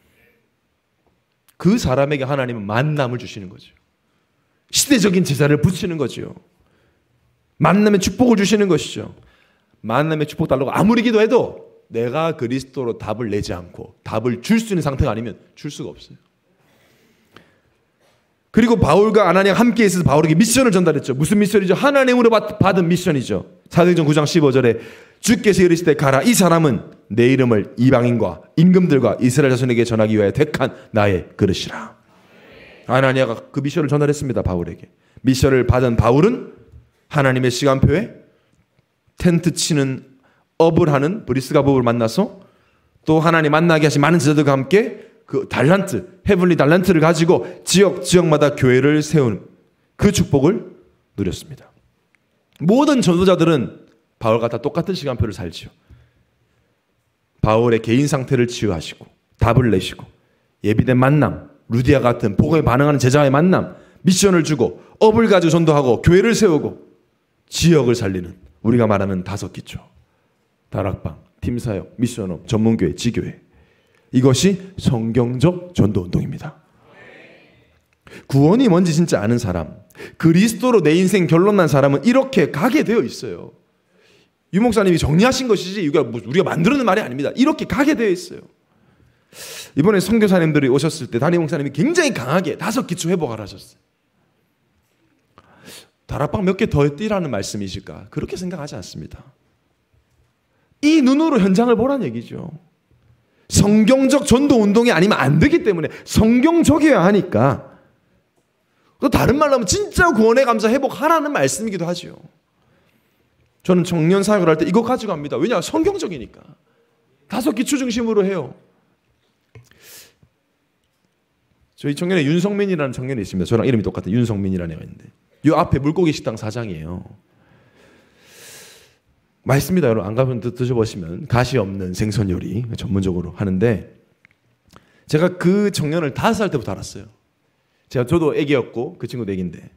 그 사람에게 하나님은 만남을 주시는 거죠. 시대적인 제자를 붙이는 거죠. 만남의 축복을 주시는 것이죠. 만남의 축복 달라고 아무리 기도해도 내가 그리스도로 답을 내지 않고 답을 줄 수 있는 상태가 아니면 줄 수가 없어요. 그리고 바울과 아나니아가 함께 있어서 바울에게 미션을 전달했죠. 무슨 미션이죠? 하나님으로 받은 미션이죠. 사도행전 9장 15절에 주께서 이르시되 가라. 이 사람은 내 이름을 이방인과 임금들과 이스라엘 자손에게 전하기 위하여 택한 나의 그릇이라. 아나니아가 그 미션을 전달했습니다. 바울에게. 미션을 받은 바울은 하나님의 시간표에 텐트 치는 업을 하는 브리스가 부부를 만나서 또 하나님 만나게 하신 많은 제자들과 함께 그 달란트, 헤블리 달란트를 가지고 지역마다 교회를 세우는 그 축복을 누렸습니다. 모든 전도자들은 바울과 다 똑같은 시간표를 살지요. 바울의 개인 상태를 치유하시고 답을 내시고 예비된 만남, 루디아 같은 복음에 반응하는 제자의 만남, 미션을 주고 업을 가지고 전도하고 교회를 세우고 지역을 살리는 우리가 말하는 5기초. 다락방, 팀사역, 미션업, 전문교회, 지교회. 이것이 성경적 전도운동입니다. 구원이 뭔지 진짜 아는 사람, 그리스도로 내 인생 결론 난 사람은 이렇게 가게 되어 있어요. 유 목사님이 정리하신 것이지 우리가 만들어낸 말이 아닙니다. 이렇게 가게 되어 있어요. 이번에 선교사님들이 오셨을 때 담임 목사님이 굉장히 강하게 5기초 회복하라 하셨어요. 다락방 몇 개 더 뛰라는 말씀이실까? 그렇게 생각하지 않습니다. 이 눈으로 현장을 보라는 얘기죠. 성경적 전도 운동이 아니면 안 되기 때문에 성경적이어야 하니까. 또 다른 말로 하면 진짜 구원의 감사 회복하라는 말씀이기도 하죠. 저는 청년 사역을 할 때 이거 가지고 합니다. 왜냐? 성경적이니까. 5기초 중심으로 해요. 저희 청년에 윤성민이라는 청년이 있습니다. 저랑 이름이 똑같은 윤성민이라는 애가 있는데 이 앞에 물고기 식당 사장이에요. 맛있습니다. 여러분 안 가면 드셔보시면 가시 없는 생선 요리 전문적으로 하는데 제가 그 청년을 5살 때부터 알았어요. 저도 애기였고 그 친구도 애기인데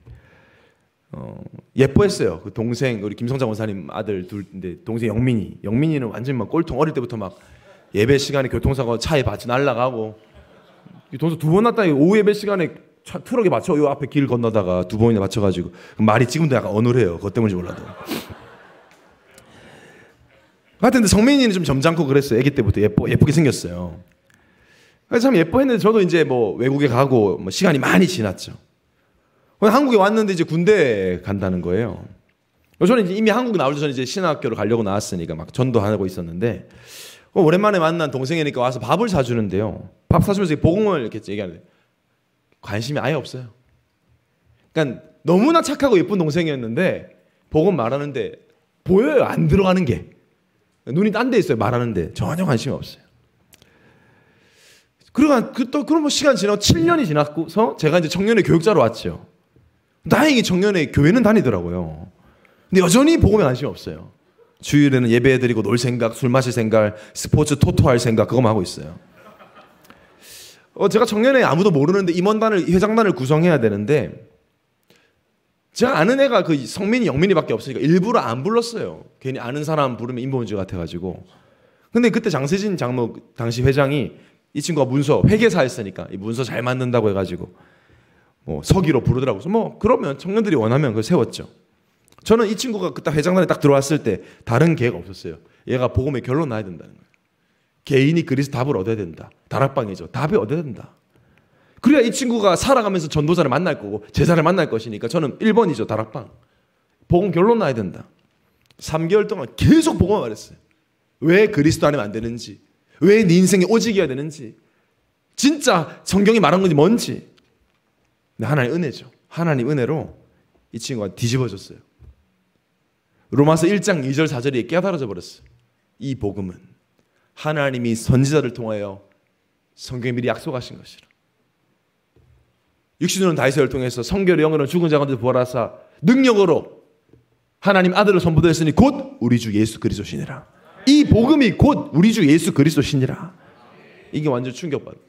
예뻐했어요. 그 동생 우리 김성장 원사님 아들 둘인데 동생 영민이는 완전히 막 꼴통 어릴 때부터 막 예배 시간에 교통사고 차에 받쳐 날아가고 동생 2번 났다. 오후 예배 시간에 트럭에 맞춰 요 앞에 길 건너다가 2번이나 맞춰가지고 말이 지금도 약간 어눌해요. 그것 때문인지 몰라도. 하여튼 성민이는 좀 점잖고 그랬어요. 아기 때부터 예쁘게 생겼어요. 그래서 참 예뻐했는데 저도 이제 뭐 외국에 가고 뭐 시간이 많이 지났죠. 한국에 왔는데 이제 군대 간다는 거예요. 저는 이제 이미 한국 나올 때 저는 이제 신학교를 가려고 나왔으니까 막 전도하고 있었는데 오랜만에 만난 동생이니까 와서 밥을 사주는데요. 밥 사주면서 복음을 이렇게 얘기하는데 관심이 아예 없어요. 그러니까 너무나 착하고 예쁜 동생이었는데 복음 말하는데 보여요. 안 들어가는 게. 눈이 딴 데 있어요. 말하는데 전혀 관심이 없어요. 그럼 뭐 시간 지나고 7년이 지났고서 제가 이제 청년회 교육자로 왔죠. 다행히 청년회 교회는 다니더라고요. 근데 여전히 복음에 관심이 없어요. 주일에는 예배드리고 놀 생각, 술 마실 생각, 스포츠 토토할 생각 그거만 하고 있어요. 제가 청년회 아무도 모르는데 임원단을 회장단을 구성해야 되는데 제가 아는 애가 그 성민이 영민이밖에 없으니까 일부러 안 불렀어요. 괜히 아는 사람 부르면 인본주의 같아가지고. 근데 그때 장세진 장로 당시 회장이 이 친구가 문서 회계사였으니까 이 문서 잘 만든다고 해가지고 뭐 서기로 부르더라고요. 그래서 뭐 그러면 청년들이 원하면 그걸 세웠죠. 저는 이 친구가 그때 회장단에 딱 들어왔을 때 다른 계획 없었어요. 얘가 복음의 결론 나야 된다는 거예요. 개인이 그리스도 답을 얻어야 된다. 다락방이죠. 답이 얻어야 된다. 그래야 이 친구가 살아가면서 전도자를 만날 거고 제자를 만날 것이니까 저는 1번이죠. 다락방. 복음 결론 나야 된다. 3개월 동안 계속 복음을 말했어요. 왜 그리스도 아니면 안 되는지, 왜 네 인생이 오직이어야 되는지, 진짜 성경이 말한 건지 뭔지. 근데 하나님 은혜죠. 하나님 은혜로 이 친구가 뒤집어졌어요. 로마서 1장 2절 4절이 깨달아져 버렸어요. 이 복음은 하나님이 선지자를 통하여 성경에 미리 약속하신 것이라. 육신으로는 다윗을 통해서 성결의 영으로는 죽은 자 가운데 부활하사 능력으로 하나님 아들을 선포되었으니 곧 우리 주 예수 그리스도시니라. 이 복음이 곧 우리 주 예수 그리스도시니라. 이게 완전 충격받아.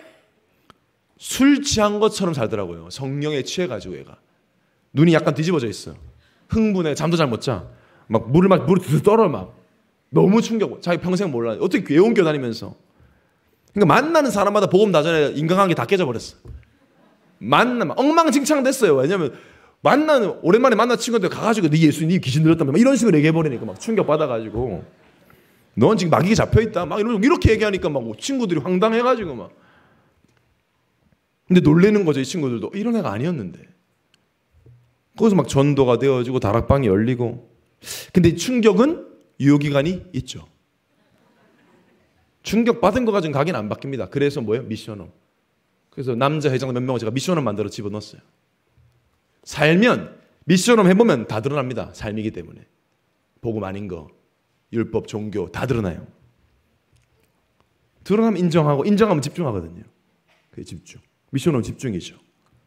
술 취한 것처럼 살더라고요. 성령에 취해가지고 얘가 눈이 약간 뒤집어져 있어요. 흥분해. 잠도 잘 못 자. 막 물을 떨어 막. 너무 충격. 자기 평생 몰라요. 어떻게 예원교 다니면서. 그러니까 만나는 사람마다 복음 다전에 인간관계 다 깨져버렸어. 만나면 엉망진창 됐어요. 왜냐면 오랜만에 만난 친구들 가가지고 네 예수, 네 귀신 들었다며 이런 식으로 얘기해버리니까 막 충격 받아가지고 넌 지금 마귀에 잡혀있다. 막 이렇게 얘기하니까 막 친구들이 황당해가지고 막. 근데 놀래는 거죠. 이 친구들도 이런 애가 아니었는데. 거기서 막 전도가 되어지고 다락방이 열리고. 근데 충격은 유효기간이 있죠. 충격받은 거 가지고는 가긴 안 바뀝니다. 그래서 뭐예요? 미션홈. 그래서 남자 회장 몇 명을 제가 미션홈 만들어 집어넣었어요. 살면 미션홈 해보면 다 드러납니다. 삶이기 때문에. 복음 아닌 거, 율법, 종교 다 드러나요. 드러나면 인정하고 인정하면 집중하거든요. 그게 집중. 미션홈 집중이죠.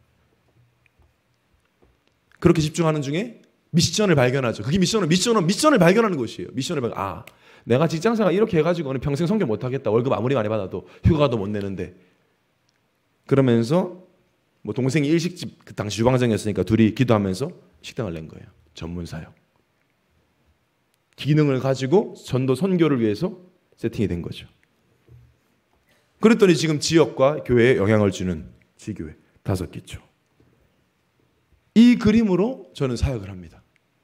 그렇게 집중하는 중에 미션을 발견하죠. 그게 미션을 발견하는 것이에요. 내가 직장생활 이렇게 해가지고 오늘 평생 성경 못하겠다. 월급 아무리 많이 받아도 휴가도 못 내는데. 그러면서 뭐 동생이 일식집 그 당시 주방장이었으니까 둘이 기도하면서 식당을 낸 거예요. 전문 사역. 기능을 가지고 전도 선교를 위해서 세팅이 된 거죠. 그랬더니 지금 지역과 교회에 영향을 주는 지교회 5기초. 이 그림으로 저는 사역을 합니다.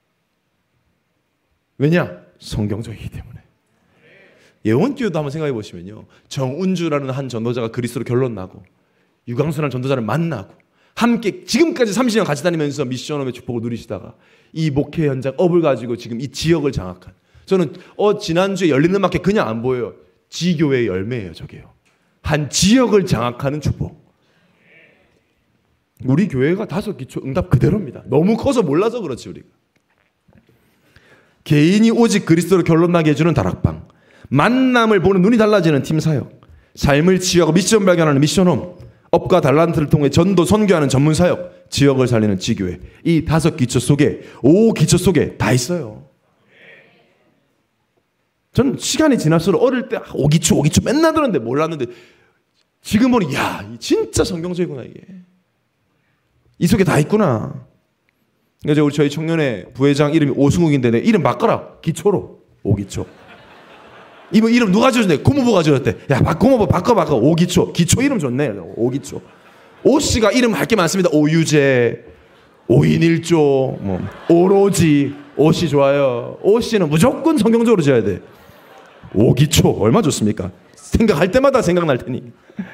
왜냐? 성경적이기 때문에. 예원교회도 한번 생각해 보시면요. 정운주라는 한 전도자가 그리스도로 결론 나고 유광수라는 전도자를 만나고 함께 지금까지 30년 같이 다니면서 미션홈의 축복을 누리시다가 이 목회 현장 업을 가지고 지금 이 지역을 장악한. 저는 지난주에 열린 음악회 그냥 안 보여요. 지교회의 열매예요. 저게요. 한 지역을 장악하는 축복. 우리 교회가 5기초 응답 그대로입니다. 너무 커서 몰라서 그렇지 우리가. 개인이 오직 그리스도로 결론나게 해주는 다락방. 만남을 보는 눈이 달라지는 팀 사역. 삶을 치유하고 미션 발견하는 미션홈. 업과 달란트를 통해 전도 선교하는 전문 사역. 지역을 살리는 지교회. 이 5기초 속에 5기초 속에 다 있어요. 저는 시간이 지날수록 어릴 때 5기초 맨날 들었는데 몰랐는데 지금 보니 진짜 성경적이구나 이게. 이 속에 다 있구나. 그러니까 저희 청년회 부회장 이름이 오승욱인데 내 이름 바꿔라. 기초로. 5기초. 이름 누가 지어줬대? 고모부가 지어줬대. 고모부 바꿔. 5기초. 기초 이름 좋네. 5기초. 오씨가 이름 할 게 많습니다. 오유재, 5인1조, 오로지. 오씨 좋아요. 오씨는 무조건 성경적으로 지어야 돼. 5기초. 얼마 좋습니까? 생각할 때마다 생각날 테니.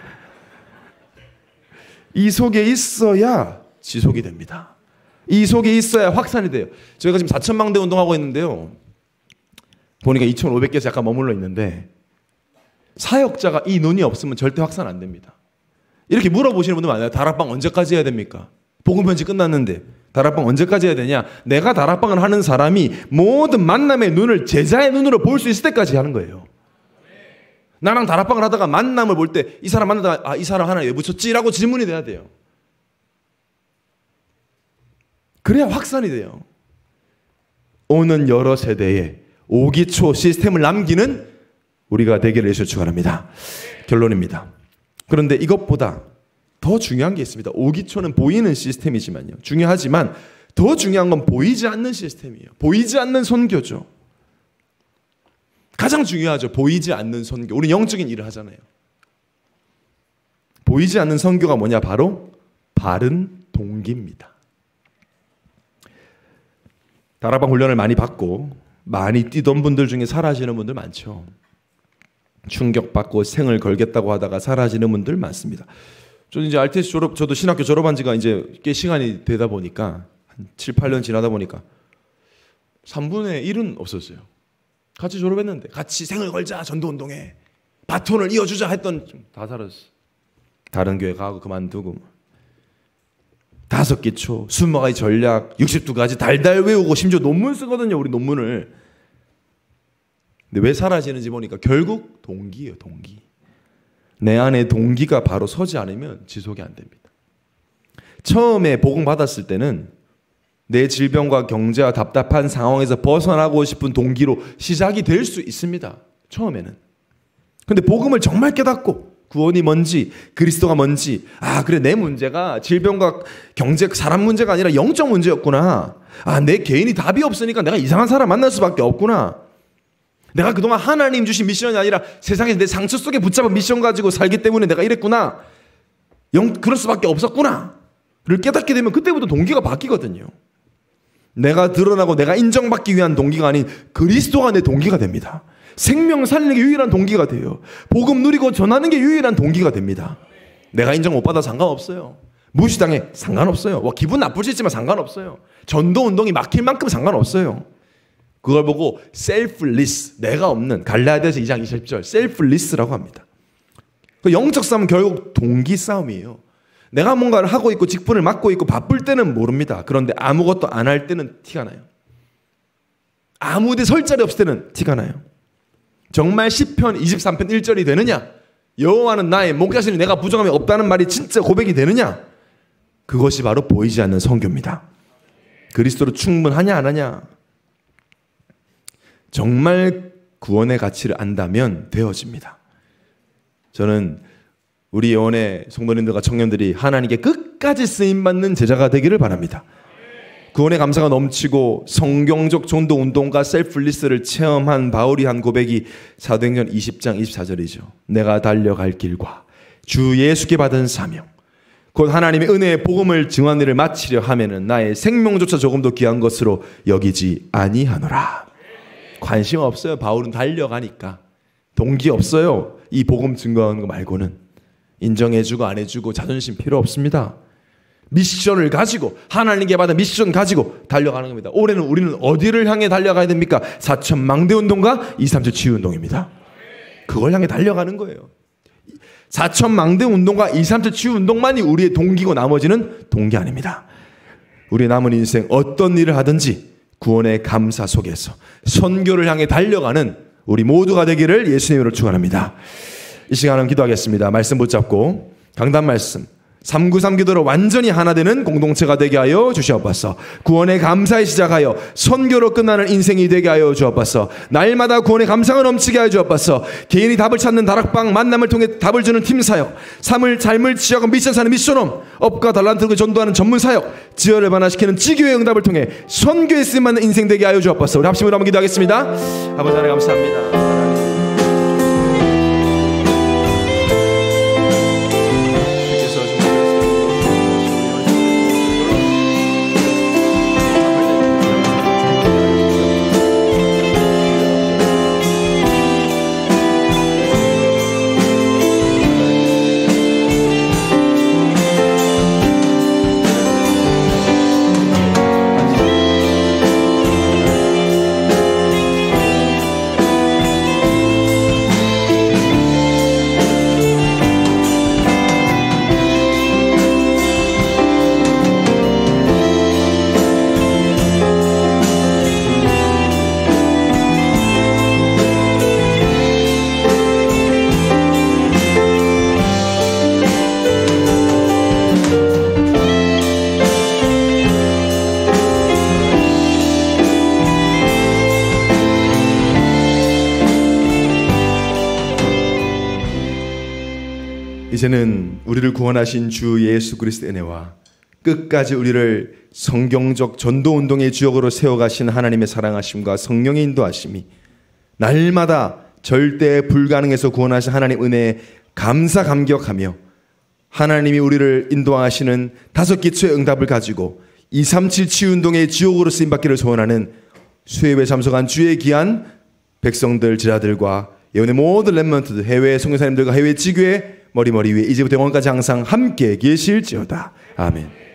이 속에 있어야 지속이 됩니다. 이 속에 있어야 확산이 돼요. 저희가 지금 4,000망대 운동하고 있는데요. 보니까 2,500개에서 약간 머물러 있는데 사역자가 이 눈이 없으면 절대 확산 안 됩니다. 이렇게 물어보시는 분들 많아요. 다락방 언제까지 해야 됩니까? 복음 편지 끝났는데 다락방 언제까지 해야 되냐? 내가 다락방을 하는 사람이 모든 만남의 눈을 제자의 눈으로 볼 수 있을 때까지 하는 거예요. 나랑 다락방을 하다가 만남을 볼 때 이 사람 만나다가 이 사람 하나 왜 붙였지라고 질문이 돼야 돼요. 그래야 확산이 돼요. 오는 여러 세대에 오기초 시스템을 남기는 우리가 되기를 예수 축원합니다. 결론입니다. 그런데 이것보다 더 중요한 게 있습니다. 오기초는 보이는 시스템이지만요. 중요하지만 더 중요한 건 보이지 않는 시스템이에요. 보이지 않는 선교죠. 가장 중요하죠. 보이지 않는 선교. 우리 영적인 일을 하잖아요. 보이지 않는 선교가 뭐냐? 바로 바른 동기입니다. 다락방 훈련을 많이 받고 많이 뛰던 분들 중에 사라지는 분들 많죠. 충격받고 생을 걸겠다고 하다가 사라지는 분들 많습니다. 저는 이제 RTS 저도 신학교 졸업한 지가 이제 꽤 시간이 되다 보니까 한 7, 8년 지나다 보니까 3분의 1은 없었어요. 같이 졸업했는데 같이 생을 걸자 전도운동에 바톤을 이어주자 했던 다 사라졌어. 다른 교회 가고 그만두고 5기초, 20가지 전략, 62가지 달달 외우고 심지어 논문 쓰거든요. 우리 논문을. 근데 왜 사라지는지 보니까 결국 동기예요. 동기. 내 안에 동기가 바로 서지 않으면 지속이 안 됩니다. 처음에 복음 받았을 때는 내 질병과 경제와 답답한 상황에서 벗어나고 싶은 동기로 시작이 될 수 있습니다. 처음에는. 근데 복음을 정말 깨닫고 구원이 뭔지 그리스도가 뭔지 그래 내 문제가 질병과 경제 사람 문제가 아니라 영적 문제였구나. 내 개인이 답이 없으니까 내가 이상한 사람 만날 수밖에 없구나. 내가 그동안 하나님 주신 미션이 아니라 세상에서 내 상처 속에 붙잡은 미션 가지고 살기 때문에 내가 이랬구나. 그럴 수밖에 없었구나 를 깨닫게 되면 그때부터 동기가 바뀌거든요. 내가 드러나고 내가 인정받기 위한 동기가 아닌 그리스도가 내 동기가 됩니다. 생명 살리는 게 유일한 동기가 돼요. 복음 누리고 전하는 게 유일한 동기가 됩니다. 내가 인정 못 받아 상관없어요. 무시당해 상관없어요. 기분 나쁠 수 있지만 상관없어요. 전도운동이 막힐 만큼 상관없어요. 그걸 보고 selfless, 내가 없는 갈라디아서 2장 20절 selfless라고 합니다. 영적 싸움은 결국 동기 싸움이에요. 내가 뭔가를 하고 있고 직분을 맡고 있고 바쁠 때는 모릅니다. 그런데 아무것도 안 할 때는 티가 나요. 아무 데 설 자리 없을 때는 티가 나요. 정말 시편 23편 1절이 되느냐? 여호와는 나의 목자시니 내가 부정함이 없다는 말이 진짜 고백이 되느냐? 그것이 바로 보이지 않는 선교입니다. 그리스도로 충분하냐 안 하냐? 정말 구원의 가치를 안다면 되어집니다. 저는 우리 예원의 성도님들과 청년들이 하나님께 끝까지 쓰임받는 제자가 되기를 바랍니다. 구원의 감사가 넘치고 성경적 전도 운동과 셀프리스를 체험한 바울이 한 고백이 사도행전 20장 24절이죠. 내가 달려갈 길과 주 예수께 받은 사명 곧 하나님의 은혜의 복음을 증언하는 일을 마치려 하면은 나의 생명조차 조금도 귀한 것으로 여기지 아니하노라. 관심 없어요. 바울은 달려가니까. 동기 없어요. 이 복음 증거하는 거 말고는. 인정해주고 안 해주고 자존심 필요 없습니다. 미션을 가지고 하나님께 받은 미션 가지고 달려가는 겁니다. 올해는 우리는 어디를 향해 달려가야 됩니까? 4천망대 운동과 237 치유 운동입니다. 그걸 향해 달려가는 거예요. 4천망대 운동과 237 치유 운동만이 우리의 동기고 나머지는 동기 아닙니다. 우리 남은 인생 어떤 일을 하든지 구원의 감사 속에서 선교를 향해 달려가는 우리 모두가 되기를 예수님으로 축원합니다. 이 시간은 기도하겠습니다. 말씀 붙잡고 강단 말씀 393 기도로 완전히 하나 되는 공동체가 되게 하여 주시옵소서. 구원의 감사에 시작하여 선교로 끝나는 인생이 되게 하여 주옵소서. 날마다 구원의 감사가 넘치게 하여 주옵소서. 개인이 답을 찾는 다락방 만남을 통해 답을 주는 팀사역, 삶을 지하고 미션 사는 미션홈, 업과 달란트로 전도하는 전문사역, 지혈을 변화시키는 지교의 응답을 통해 선교에 쓰임받는 인생 되게 하여 주옵소서. 우리 합심으로 한번 기도하겠습니다. 아버지 하나님 감사합니다. 이제는 우리를 구원하신 주 예수 그리스도의 은혜와 끝까지 우리를 성경적 전도운동의 주역으로 세워가신 하나님의 사랑하심과 성령의 인도하심이 날마다 절대 불가능해서 구원하신 하나님 은혜에 감사 감격하며 하나님이 우리를 인도하시는 5기초의 응답을 가지고 237 치유운동의 주역으로 쓰임받기를 소원하는 수협에 참석한 주의 귀한 백성들, 지라들과 예언의 모든 렘넌트들, 해외 선교사님들과 해외 지교회 머리머리 위에 이제부터 영원까지 항상 함께 계실지어다. 아멘.